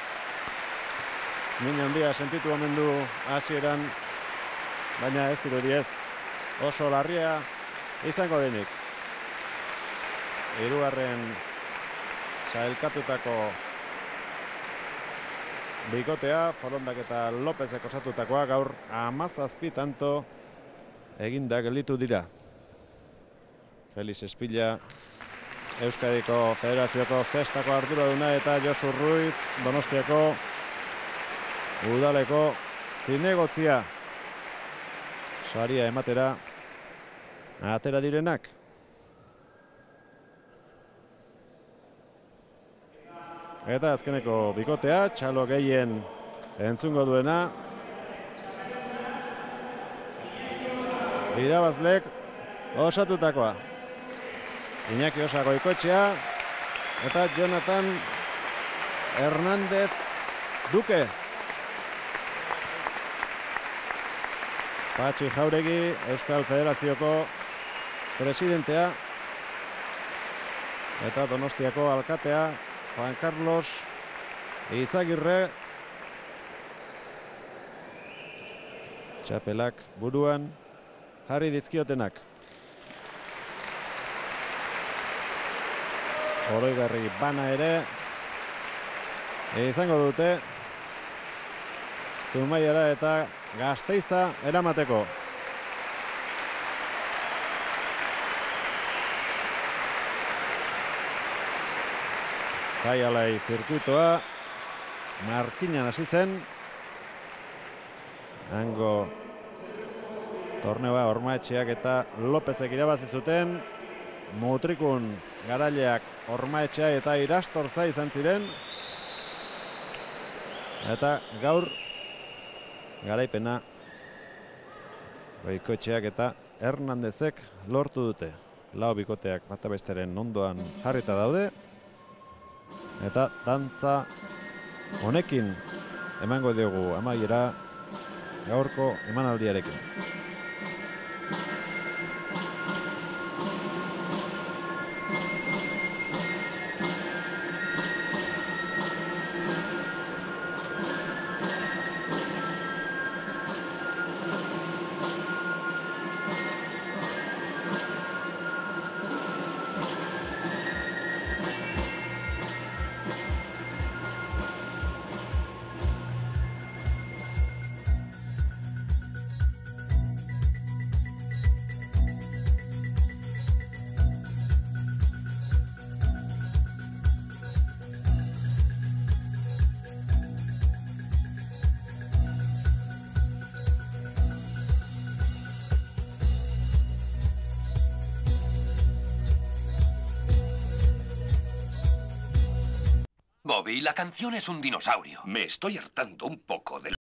Min handia sentitu omen du hasieran, baina ez dirudi ez oso larria izango denik. Hirugarren sailkatutako bikotea, Forondak eta Lopezek osatutakoa, gaur 17 tanto eginda gelditu dira. Felix Espilla, Euskadiko Federazioko zestako arduraduna, eta Josu Ruiz, Donostiako udaleko zinegotzia. Saria ematera atera direnak. Eta azkeneko bikotea, txalo gehien entzungo duena. Irabazlek osatutakoa. Iñaki Osa Goikoetxea eta Jonathan Hernandez Duque. Patxi Jauregi, Euskal Federazioko presidentea eta Donostiako alkatea Juan Carlos Izagirre. Txapelak buruan jarri dizkiotenak. Oroigarri bana ere izango dute Zumaiara eta Gasteiza eramateko. Jaialai zirkuitoa markinan hasi zen. Hango torneoa Ormaetxeak eta Lopezek irabazi zuten. Mutrikun garaileak Ormaetxea eta Irastorza izan ziren. Eta gaur garaipena Goikoetxeak eta Hernandezek lortu dute. Lau bikoteak bata besteren ondoan jarrita daude. Eta dantza honekin emango diogu amaiera gaurko emanaldiarekin. Bobby. La canción es un dinosaurio. Me estoy hartando un poco de